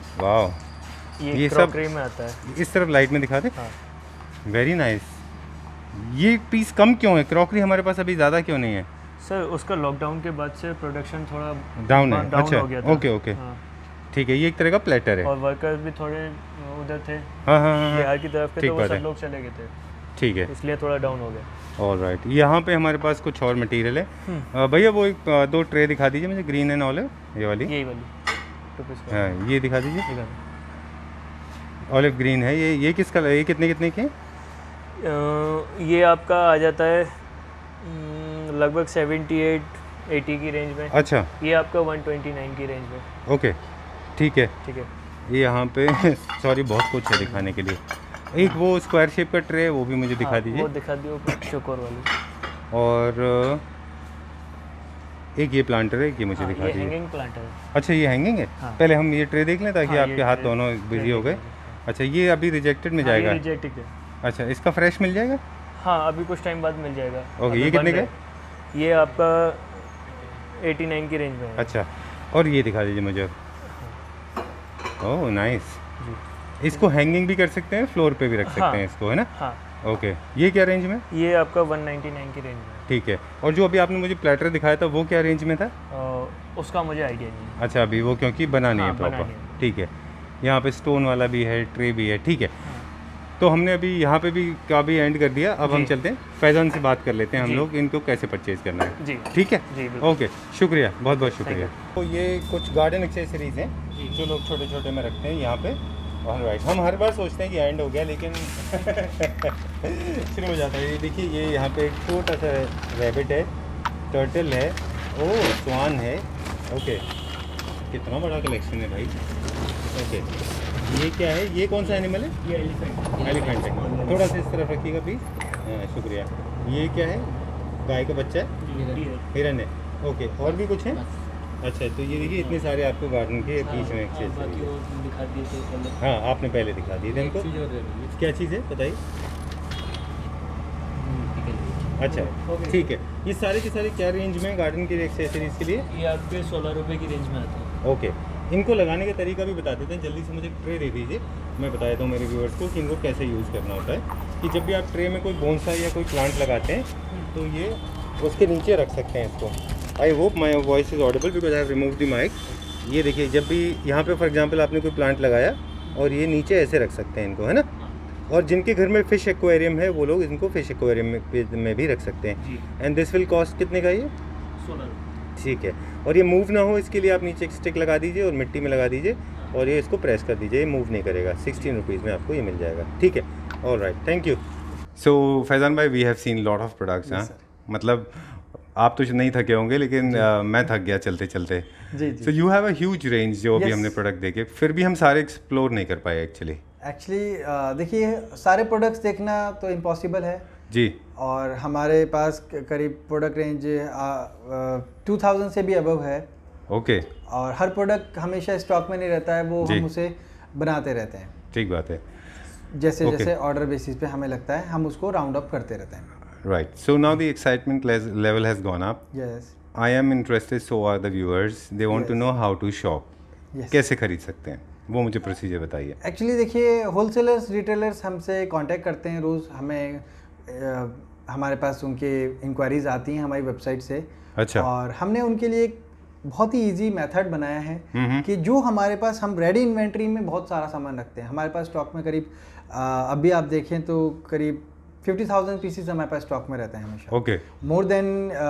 वाह, ये सब क्रॉकरी में आता है। इस तरफ लाइट में दिखा दे। हाँ। Very nice. ये पीस कम क्यों है? क्रॉकरी हमारे पास अभी ज़्यादा क्यों नहीं है? सर, उसका लॉकडाउन के बाद से प्रोडक्शन थोड़ा डाउन है। डाउन अच्छा, हो गया था। ओके ओके, हाँ। ठीक है। ये एक तरह का प्लेटर है। और वर्कर्स भी थोड़े उधर थे, हाँ हाँ हाँ, बिहार की तरफ के, ठीक तो वो बात सब है। लोग चले गए थे, ठीक है। इसलिए थोड़ा डाउन हो गया। All right. यहाँ पे हमारे पास कुछ और मटेरियल है। भैया वो एक दो ट्रे दिखा दीजिए मुझे, ग्रीन एंड ऑलिव, ये वाली। यही वाली 2 पीस का। हाँ, ये दिखा दीजिए। ठीक है। ऑलिव ग्रीन है ये किस कलर? ये कितने कितने के? ये आपका आ जाता है लगभग 78-80 की रेंज में। अच्छा, ये आपका 129 की रेंज में। ओके, ठीक है। ठीक है। ये यहाँ पे सॉरी बहुत कुछ है दिखाने के लिए। एक वो स्क्वायर शेप का ट्रे है, वो भी मुझे दिखा हाँ, दीजिए। वो दिखा दियो, चौकोर वाली। और एक ये प्लांटर है, ये मुझे दिखा ये दीजिए। हैंगिंग प्लांट है। अच्छा, ये हैंगिंग है। हाँ। पहले हम ये ट्रे देख लें ताकि हाँ, आपके ये हाथ ट्रे दोनों बिजी हो गए। देख अच्छा, ये अभी रिजेक्टेड में हाँ, जाएगा? ये रिजेक्टेड है। अच्छा, इसका फ्रेश मिल जाएगा? हाँ, अभी कुछ टाइम बाद मिल जाएगा। ओके, अभी ये कितने बंद का है। ये आपका 89 की रेंज में है। अच्छा, और ये दिखा दीजिए मुझे। Oh nice. जी। इसको हैंगिंग भी कर सकते हैं, फ्लोर पे भी रख सकते हाँ। हैं इसको, है ना? हाँ, ओके। ये क्या रेंज में? ये आपका 199 की रेंज में है। ठीक है। और जो अभी आपने मुझे प्लेटर दिखाया था वो क्या रेंज में था? उसका मुझे आइडिया नहीं है। अच्छा, अभी वो क्योंकि बना नहीं है हाँ, बना प्रॉपर। नहीं है। ठीक है। यहाँ पे स्टोन वाला भी है, ट्रे भी है, ठीक है। तो हमने अभी यहाँ पे भी का भी एंड कर दिया। अब हम जी। चलते हैं फैज़ान से बात कर लेते हैं हम जी। लोग, इनको कैसे परचेज़ करना है। जी। ठीक है? जी, बिल्कुल। ओके, शुक्रिया, बहुत बहुत शुक्रिया। Thank तो ये कुछ गार्डन एक्सेसरीज हैं जो लोग छोटे छोटे में रखते हैं यहाँ पे। All right. हम हर बार सोचते हैं कि एंड हो गया, लेकिन शुरू हो जाता है। ये देखिए, ये यहाँ पे एक छोटा सा रैबिट है, टर्टल है, ओह स्वान है। ओके, कितना बड़ा कलेक्शन है भाई। ओके, ये क्या है? ये कौन सा एनिमल है? ये एलिफेंट। एलिफेंट है। थोड़ा सा इस तरफ रखिएगा प्लीज़। हाँ, शुक्रिया। ये क्या है? गाय का बच्चा है, हिरन है। ओके, और भी कुछ है? अच्छा, तो ये देखिए इतने सारे आपको गार्डन के बीच में एक्सेसरीज है। दिखा दिए थे पहले। हाँ, आपने पहले दिखा दिए थे हमको। क्या चीज़ है बताइए? अच्छा, ठीक है। ये सारे के सारे क्या रेंज में गार्डन के एक्सेसरीज के लिए? ये आपके 16 रुपए की रेंज में आता है। ओके, इनको लगाने का तरीका भी बता देते हैं। जल्दी से मुझे ट्रे दे दीजिए, मैं बता देता हूँ मेरे व्यूअर्स को कि इनको कैसे यूज़ करना होता है। कि जब भी आप ट्रे में कोई बोनसाई या कोई प्लांट लगाते हैं तो ये उसके नीचे रख सकते हैं इसको। I hope my voice is audible because I have remove the mic. ये देखिए, जब भी यहाँ पे फॉर एग्जांपल आपने कोई प्लांट लगाया और ये नीचे ऐसे रख सकते हैं इनको, है ना। और जिनके घर में फ़िश एक्वेरियम है वो लोग इनको फ़िश एक्वेरियम में भी रख सकते हैं। एंड दिस विल कॉस्ट कितने का ये? 16। ठीक है। और ये मूव ना हो इसके लिए आप नीचे एक स्टिक लगा दीजिए और मिट्टी में लगा दीजिए और ये इसको प्रेस कर दीजिए, ये मूव नहीं करेगा। 16 रुपीज़ में आपको ये मिल जाएगा। ठीक है, all right, thank you. So Faizan भाई, we have seen lot of products. हाँ, मतलब आप तो नहीं थके होंगे लेकिन मैं थक गया चलते चलते। जी। So you have a huge range जो अभी हमने प्रोडक्ट देखे, फिर भी हम सारे एक्सप्लोर नहीं कर पाए एक्चुअली। देखिए, सारे प्रोडक्ट्स देखना तो इम्पॉसिबल है जी। और हमारे पास करीब प्रोडक्ट रेंज 2000 से भी अबव है। ओके। और हर प्रोडक्ट हमेशा स्टॉक में नहीं रहता है, वो हम उसे बनाते रहते हैं। ठीक बात है। जैसे ऑर्डर बेसिस पे हमें लगता है हम उसको राउंड अप करते रहते हैं। Right. So now the excitement level has gone up. Yes. I am interested, so are the viewers. They want to know how to shop. Yes. कैसे खरीद सकते हैं, वो मुझे प्रोसीजर बताइए। एक्चुअली देखिए, होलसेलर्स रिटेलर्स हमसे कांटेक्ट करते हैं रोज़। हमें हमारे पास उनके इंक्वायरीज आती हैं हमारी वेबसाइट से। अच्छा। और हमने उनके लिए एक बहुत ही इजी मेथड बनाया है कि जो हमारे पास, हम रेडी इन्वेंट्री में बहुत सारा सामान रखते हैं। हमारे पास स्टॉक में करीब अभी आप देखें तो करीब 50,000 पीसेस हमारे पास स्टॉक में रहते हैं हमेशा। Okay. More than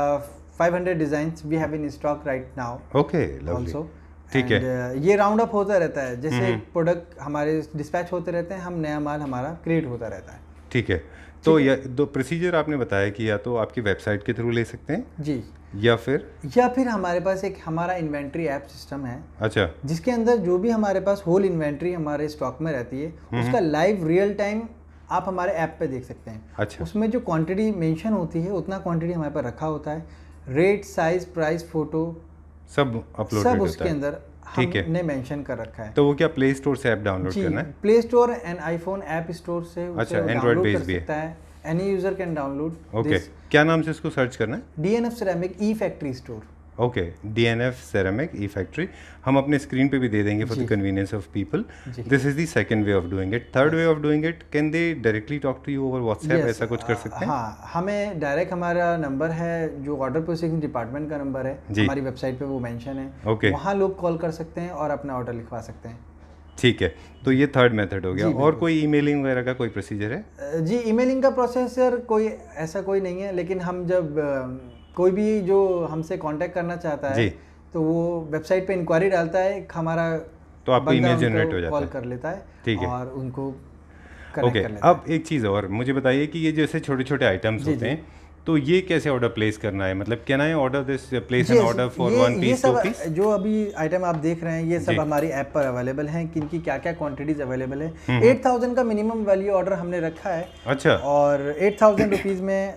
500 designs we have in stock right now. Okay, lovely. ठीक है। ये राउंड अप होता रहता है, जैसे प्रोडक्ट हमारे डिस्पैच होते रहते हैं, हम नया माल हमारा क्रिएट होता रहता है। ठीक है। तो ये दो प्रोसीजर आपने बताया कि या तो आपकी वेबसाइट के थ्रू ले सकते हैं जी, या फिर हमारे पास एक हमारा इन्वेंट्री ऐप सिस्टम है। अच्छा। जिसके अंदर जो भी हमारे पास होल इन्वेंट्री हमारे स्टॉक में रहती है उसका लाइव रियल टाइम आप हमारे ऐप पे देख सकते हैं। अच्छा। उसमें जो क्वांटिटी मेंशन होती है उतना क्वांटिटी हमारे पास रखा होता है। रेट, साइज, प्राइस, फोटो सब अपलोड सब उसके अंदर हमने मेंशन कर रखा है। तो वो क्या प्ले स्टोर से ऐप डाउनलोड करना है? Play store and iPhone app store से। अच्छा, एंड्रॉइड बेस्ड भी है। Any user can download. Okay, क्या नाम से इसको सर्च करना है? DNF ceramic e factory store. Okay, DNF ceramic e factory. हम अपने स्क्रीन पे भी दे देंगे for the convenience of people. This is the second way of doing it. Third way of doing it, can they directly talk to you over WhatsApp? ऐसा कुछ कर सकते हैं? हाँ, हमें डायरेक्ट हमारा नंबर है जो ऑर्डर प्रोसेसिंग डिपार्टमेंट का नंबर है, हमारी वेबसाइट पे वो मेंशन है। ओके। वहाँ लोग कॉल कर सकते हैं और अपना ऑर्डर लिखवा सकते हैं। ठीक है, तो ये थर्ड मेथड हो गया। और कोई ईमेलिंग वगैरह का कोई प्रोसीजर है? जी, ईमेलिंग का प्रोसेसर ऐसा कोई नहीं है, लेकिन हम जब कोई भी जो हमसे कांटेक्ट करना चाहता है तो वो वेबसाइट पे इंक्वायरी डालता है, हमारा तो आपको ईमेल जनरेट हो जाता है, कॉल कर लेता है। ठीक है। और उनको कनेक्ट कर लेता है। अब एक चीज़ और मुझे बताइए कि ये जैसे छोटे छोटे आइटम्स होते हैं तो ये कैसे ऑर्डर प्लेस करना है? मतलब can I order this, place an order for 1 piece, 2 piece? जो अभी आइटम आप देख रहे हैं ये सब हमारी ऐप पर अवेलेबल हैं। किनकी क्या क्या क्वांटिटीज अवेलेबल है। 8000 का मिनिमम वैल्यू ऑर्डर हमने रखा है। अच्छा। और 8000 रुपीज़ में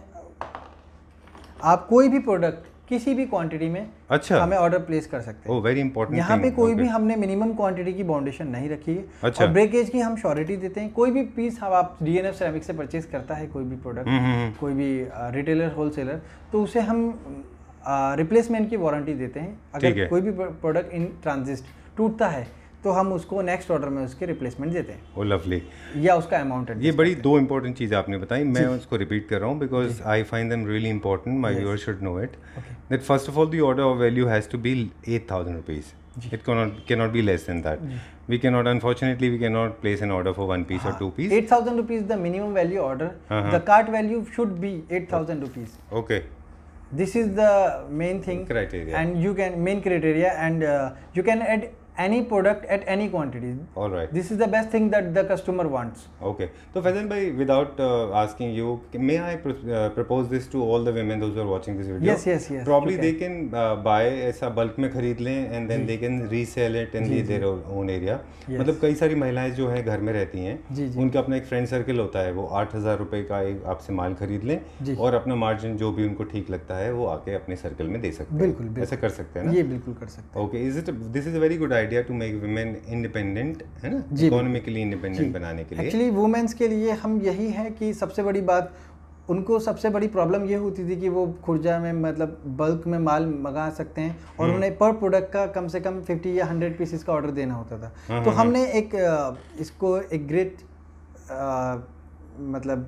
आप कोई भी प्रोडक्ट किसी भी क्वांटिटी में हमें ऑर्डर प्लेस कर सकते हैं। Oh, very important. यहाँ पे कोई भी हमने मिनिमम क्वांटिटी की बाउंडेशन नहीं रखी है। अच्छा। और ब्रेकेज की हम श्योरिटी देते हैं। कोई भी पीस हम आप DNF सेरेमिक से परचेज करता है कोई भी प्रोडक्ट, कोई भी रिटेलर, होलसेलर, तो उसे हम रिप्लेसमेंट की वारंटी देते हैं। अगर कोई भी प्रोडक्ट इन ट्रांजिट टूटता है तो हम उसको नेक्स्ट ऑर्डर में उसके रिप्लेसमेंट देते हैं। Oh lovely. या उसका अमाउंट। ये बड़ी दो इंपॉर्टेंट चीज़ आपने बताई, मैं उसको रिपीट कर रहा हूँ because I find them really important. My viewers should know it that first of all the order of value has to be 8000 rupees. It cannot be less than that. We cannot, unfortunately, we cannot place an order for 1 piece or 2 piece. 8000 rupees the minimum value order. The cart value should be 8000 rupees. Okay. This is the main thing. Criteria. And you can, main criteria, and you can add any product at any quantity. All right. This is the best thing that the customer wants. Okay. So Faizan bhai, without asking you, may I propose this to all the women those who are watching this video? Yes. Probably they can buy ऐसा bulk में खरीद लें and then they can resell it in their own area. मतलब कई सारी महिलाएं जो है घर में रहती हैं, उनका अपना एक फ्रेंड सर्कल होता है, वो 8000 रुपए का एक आपसे माल खरीद लें और अपना मार्जिन जो भी उनको ठीक लगता है वो आके अपने सर्कल में दे सकते हैं। बिल्कुल ऐसा कर सकते हैं ना? ये बिल्कुल कर सकते हैं। Okay. This is a very good idea to make women independent, है ना? इकोनॉमिकली इंडिपेंडेंट बनाने के लिए। एक्चुअली वुमेन्स के लिए हम यही है कि सबसे बड़ी बात उनको सबसे बड़ी प्रॉब्लम ये होती थी कि वो खुर्जा में मतलब बल्क में माल मंगा सकते हैं और उन्हें पर प्रोडक्ट का कम से कम 50 या 100 पीसेस का ऑर्डर देना होता था। तो हमने इसको एक ग्रेट मतलब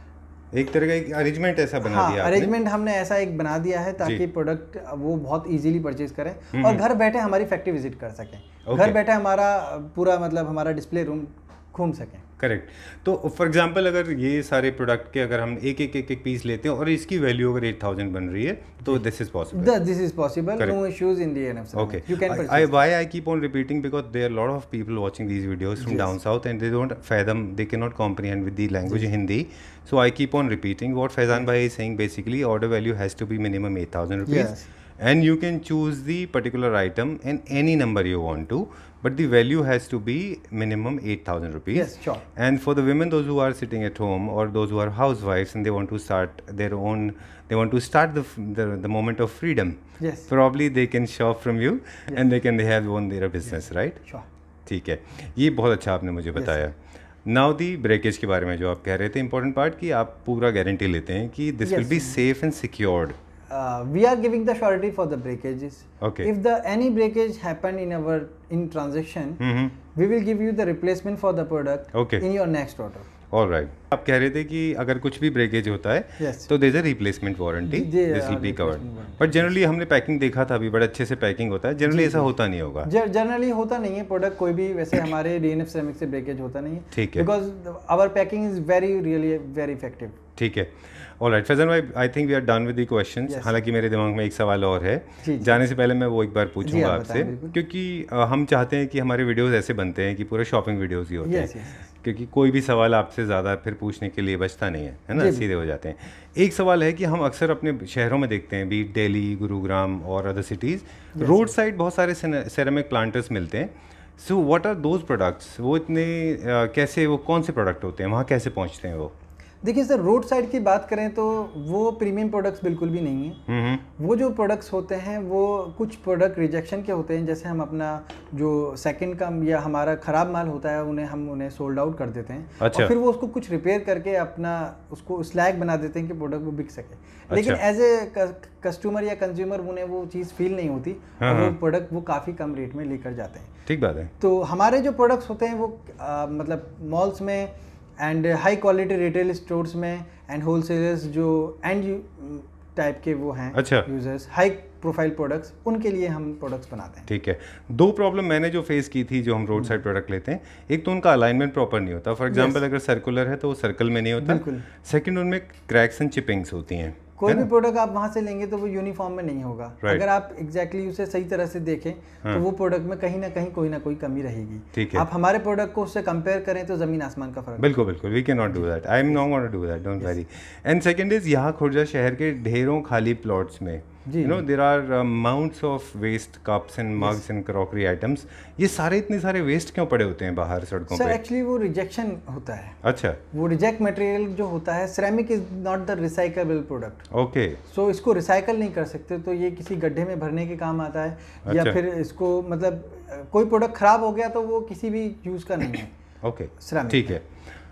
एक तरह का एक अरेंजमेंट ऐसा बना दिया आपने। अरेंजमेंट हमने ऐसा एक बना दिया है ताकि प्रोडक्ट वो बहुत इजीली परचेज करें और घर बैठे हमारी फैक्ट्री विजिट कर सकें। घर बैठे हमारा पूरा मतलब हमारा डिस्प्ले रूम घूम सकें। करेक्ट। तो फॉर एग्जांपल अगर ये सारे प्रोडक्ट के अगर हम एक पीस लेते हैं और इसकी वैल्यू अगर 8000 बन रही है तो this is possible. This is possible, no issues in DNF। Okay. You can purchase. Why I keep on repeating because there are a lot of people watching these videos from down south and they don't fathom, they cannot comprehend with the language Hindi. So I keep on repeating what Faizan bhai is saying. Basically, order value has to be minimum 8000 rupees. Yes. And you can choose the particular item in any number you want to, but the value has to be minimum 8000 rupees. Yes, sure. And for the women, those who are sitting at home or those who are housewives and they want to start their own, they want to start the moment of freedom. Yes. Probably they can shop from you and they have own their business, right? Sure. ठीक है, ये बहुत अच्छा आपने मुझे बताया। नाउ दी ब्रेकेज के बारे में जो आप कह रहे थे, इंपॉर्टेंट पार्ट कि आप पूरा गारंटी लेते हैं कि this will be safe and secured. We are giving the surety for the breakages. Okay. If any breakage happen in transaction, we will give you the replacement for the product in your next order. All right. आप कह रहे थे कि अगर कुछ भी ब्रेकेज होता है तो there is a replacement warranty, this will be covered. But generally हमने पैकिंग देखा था अभी, बड़ा अच्छे से पैकिंग होता है। जनरली ऐसा होता नहीं होगा। जनरली होता नहीं है प्रोडक्ट कोई भी वैसे हमारे DNF सेरेमिक से ब्रेकेज होता नहीं है। ठीक है। Because our packing is very effective. ठीक है। ऑलराइट फैजन भाई, I think we are done with the questions. हालांकि मेरे दिमाग में एक सवाल और है, जाने से पहले मैं वो एक बार पूछूंगा आपसे, क्योंकि हम चाहते हैं कि हमारे वीडियोस ऐसे बनते हैं कि पूरे शॉपिंग वीडियोस ही होते हैं, क्योंकि कोई भी सवाल आपसे ज़्यादा फिर पूछने के लिए बचता नहीं है ना, सीधे हो जाते हैं। एक सवाल है कि हम अक्सर अपने शहरों में देखते हैं, बीट दिल्ली, गुरुग्राम और अदर सिटीज़, रोड साइड बहुत सारे सेरेमिक प्लांटर्स मिलते हैं। So what are those products? वो इतने कैसे, वो कौन से प्रोडक्ट होते हैं, वहाँ कैसे पहुँचते हैं वो? देखिए सर, रोड साइड की बात करें तो वो प्रीमियम प्रोडक्ट्स बिल्कुल भी नहीं है। वो जो प्रोडक्ट्स होते हैं वो कुछ प्रोडक्ट रिजेक्शन के होते हैं, जैसे हम अपना जो सेकंड का या हमारा ख़राब माल होता है उन्हें सोल्ड आउट कर देते हैं। अच्छा। और फिर वो उसको कुछ रिपेयर करके अपना उसको स्लैग बना देते हैं कि प्रोडक्ट वो बिक सके। लेकिन एज ए कस्टमर या कंज्यूमर उन्हें वो चीज़ फील नहीं होती और वो प्रोडक्ट वो काफ़ी कम रेट में लेकर जाते हैं। ठीक बात है। तो हमारे जो प्रोडक्ट्स होते हैं वो मतलब मॉल्स में and high quality retail stores में एंड होलसेलर्स जो एंड टाइप के वो हैं यूजर्स, हाई प्रोफाइल प्रोडक्ट्स, उनके लिए हम प्रोडक्ट्स बनाते हैं। ठीक है। दो प्रॉब्लम मैंने जो फेस की थी जो हम रोड साइड प्रोडक्ट लेते हैं, एक तो उनका अलाइनमेंट प्रॉपर नहीं होता। फॉर एग्जांपल अगर सर्कुलर है तो वो सर्कल में नहीं होता। सेकंड, उनमें क्रैक्स एंड चिपिंग्स होती हैं। कोई भी प्रोडक्ट आप वहाँ से लेंगे तो वो यूनिफॉर्म में नहीं होगा। अगर आप एग्जैक्टली उसे सही तरह से देखें तो वो प्रोडक्ट में कहीं ना कहीं कोई ना कोई कमी रहेगी। ठीक है। आप हमारे प्रोडक्ट को उससे कंपेयर करें तो जमीन आसमान का फर्क। बिल्कुल बिल्कुल, we can not do that, I am not going to do that, don't worry. And second is, यहाँ खुर्जा शहर के ढेरों खाली प्लॉट्स में you know there are mounts of waste cups and mugs and crockery items। ये सारे इतने सारे वेस्ट क्यों पड़े होते हैं बाहर सड़कों पे? सर एक्चुअली वो रिजेक्शन होता है। अच्छा। वो रिजेक्ट मटेरियल जो होता है, ceramic is not the recyclable product. Okay. So इसको रिसाइकल नहीं कर सकते, तो ये किसी गड्ढे में भरने के काम आता है। अच्छा। या फिर इसको मतलब कोई प्रोडक्ट खराब हो गया तो वो किसी भी यूज का नहीं है। ओके, ठीक है।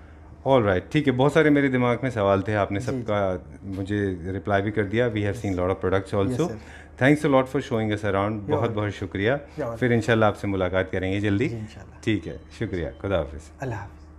ऑल राइट, ठीक है। बहुत सारे मेरे दिमाग में सवाल थे, आपने सबका मुझे रिप्लाई भी कर दिया। We have seen lot of products also. Thanks a lot for showing us around. बहुत बहुत शुक्रिया। फिर इंशाल्लाह आपसे मुलाकात करेंगे जल्दी। ठीक है, शुक्रिया। खुदा हाफिज़। अल्लाह हाफिज़।